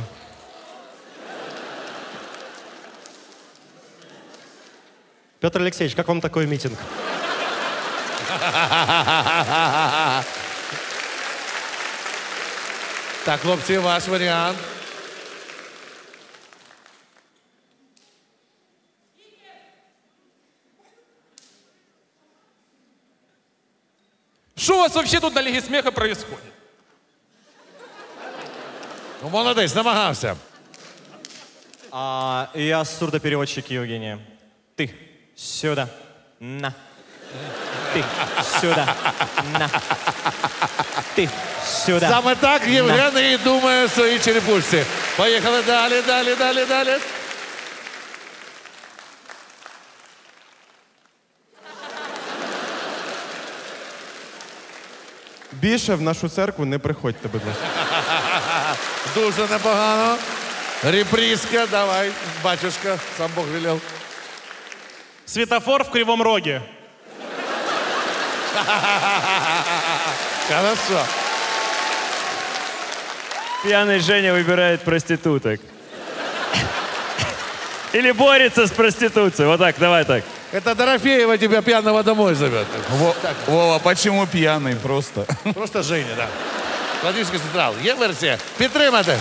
Петр Алексеевич, как вам такой митинг? Так, хлопці, ваш варіант. Что у вас вообще тут на Лиге Смеха происходит? Ну, молодець, намагався. Я сурдопереводчик Евгения. Ты сюда. На. Ты сюда. На. Ты сюда. Саме так Євген і думає в своїй черепушці. Поїхали далі, далі, далі, далі. Більше в нашу церкву не приходьте, будь ласка. Дуже непогано. Репризка, давай, батюшка, сам Бог велел. Светофор в Кривом Роге. Хорошо. Пьяный Женя выбирает проституток. Или борется с проституцией. Вот так, давай так. Это Дорофеева тебя пьяного домой зовет. Вова, почему пьяный просто? Просто Женя, да. Владимирский централ. Є версія? Підтримати.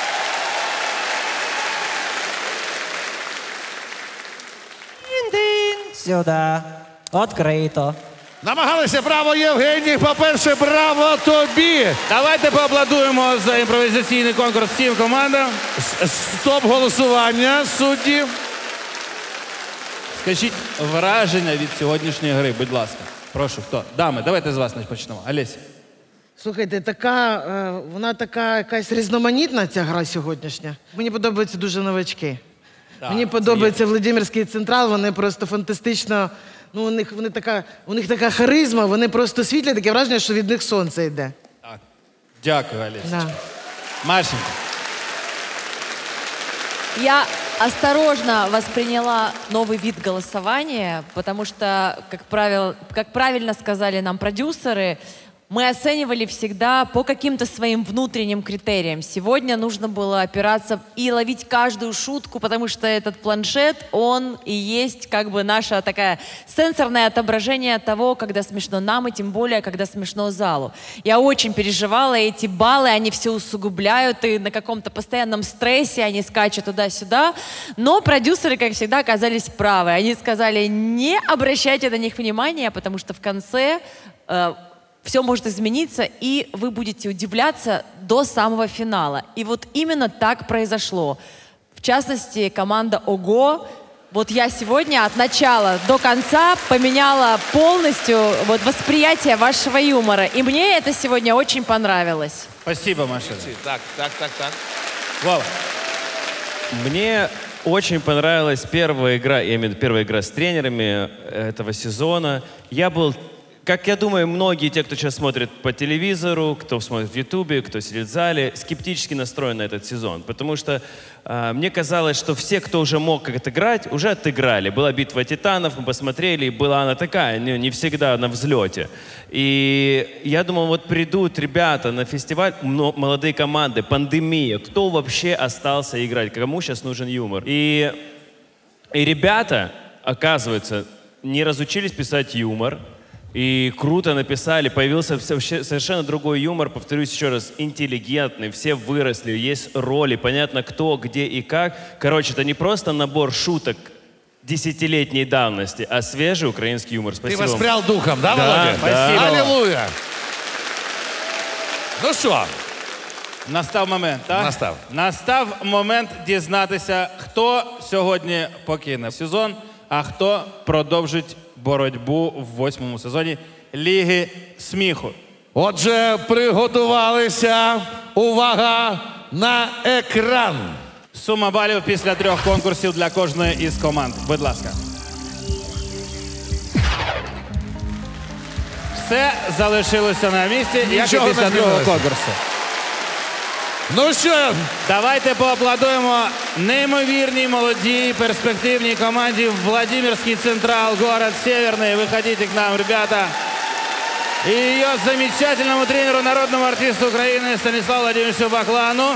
Сюда. Открито. Намагалися, браво, Євгеній. По-перше, браво тобі. Давайте поаплодуємо за імпровізаційний конкурс всім командам. Стоп голосування, судді. Скажіть враження від сьогоднішньої гри, будь ласка. Прошу, хто? Дами, давайте з вас почнемо. Олеся. Слухайте, вона така якась різноманітна, ця гра сьогоднішня. Мені подобаються дуже новачки. Мені подобається Владимирський централ, вони просто фантастично, ну у них така харизма, вони просто світлі, таке враження, що від них сонце йде. Так. Дякую, Олеся. Да. Машенька. Я осторожно восприняла новый вид голосования, потому что, как правильно сказали нам продюсеры, мы оценивали всегда по каким-то своим внутренним критериям. Сегодня нужно было опираться и ловить каждую шутку, потому что этот планшет, он и есть как бы наше такое сенсорное отображение того, когда смешно нам, и тем более, когда смешно залу. Я очень переживала, эти баллы, они все усугубляют, и на каком-то постоянном стрессе они скачут туда-сюда. Но продюсеры, как всегда, оказались правы. Они сказали, не обращайте на них внимания, потому что в конце... все может измениться, и вы будете удивляться до самого финала. И вот именно так произошло. В частности, команда «Ого». Вот я сегодня от начала до конца поменяла полностью вот восприятие вашего юмора. И мне это сегодня очень понравилось. Спасибо, Маша. Так. Вау. Мне очень понравилась первая игра, я имею в виду первая игра с тренерами этого сезона. Я был, как я думаю, многие те, кто сейчас смотрит по телевизору, кто смотрит в Ютубе, кто сидит в зале, скептически настроен на этот сезон. Потому что мне казалось, что все, кто уже мог как-то играть, уже отыграли. Была битва титанов, мы посмотрели, и была она такая, не всегда на взлете. И я думал, вот придут ребята на фестиваль, молодые команды, пандемия, кто вообще остался играть, кому сейчас нужен юмор. И ребята, оказывается, не разучились писать юмор, и круто написали, появился совершенно другой юмор, повторюсь еще раз, интеллигентный, все выросли, есть роли, понятно кто, где и как. Короче, это не просто набор шуток десятилетней давности, а свежий украинский юмор. Спасибо. Ты воспрял духом, да, Да, Володя? спасибо. Аллилуйя. Ну що? Настав момент, так? Настав момент дізнатися, хто сьогодні покине сезон, а хто продовжить боротьбу в 8-му сезоні Ліги сміху. Отже, приготувалися. Увага на екран. Сума балів після 3 конкурсів для кожної із команд. Будь ласка. Все залишилося на місці, як і Нічого після не 2-го змінилося. конкурсу. Ну що? Давайте поаплодуємо неймовірній, молодій, перспективній команді Владимирский Централ, город Северный. Выходите к нам, ребята. И ее замечательному тренеру, народному артисту Украины Станиславу Владимировичу Баклану.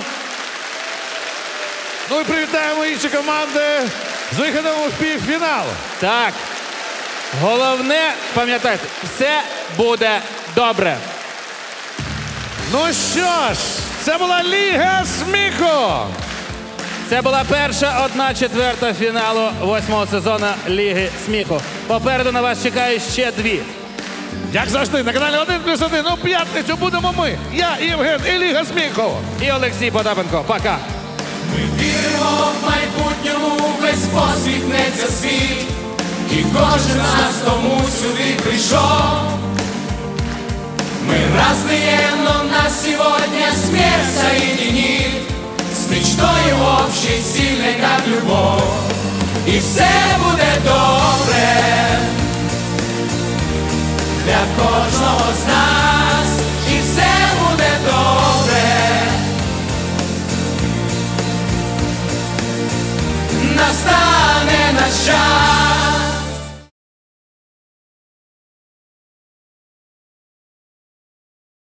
Ну і привітаємо інші команди з виходом у півфінал. Так. Головне, пам'ятайте, все буде добре. Ну що ж, це була Ліга сміху. Це була перша 1/4 фіналу 8-го сезону Ліги сміху. Попереду на вас чекають ще 2. Як завжди, на каналі 1+1 у п'ятницю будемо ми. Я, Євген і Ліга сміху. І Олексій Потапенко. Пока. Віримо в майбутньому, весь посвітнеться світ, і кожен з нас тому сюди прийшов. Мы разные, но нас сегодня смерть соединит с мечтой общей, сильной, как любовь. И все будет добре для кожного з нас.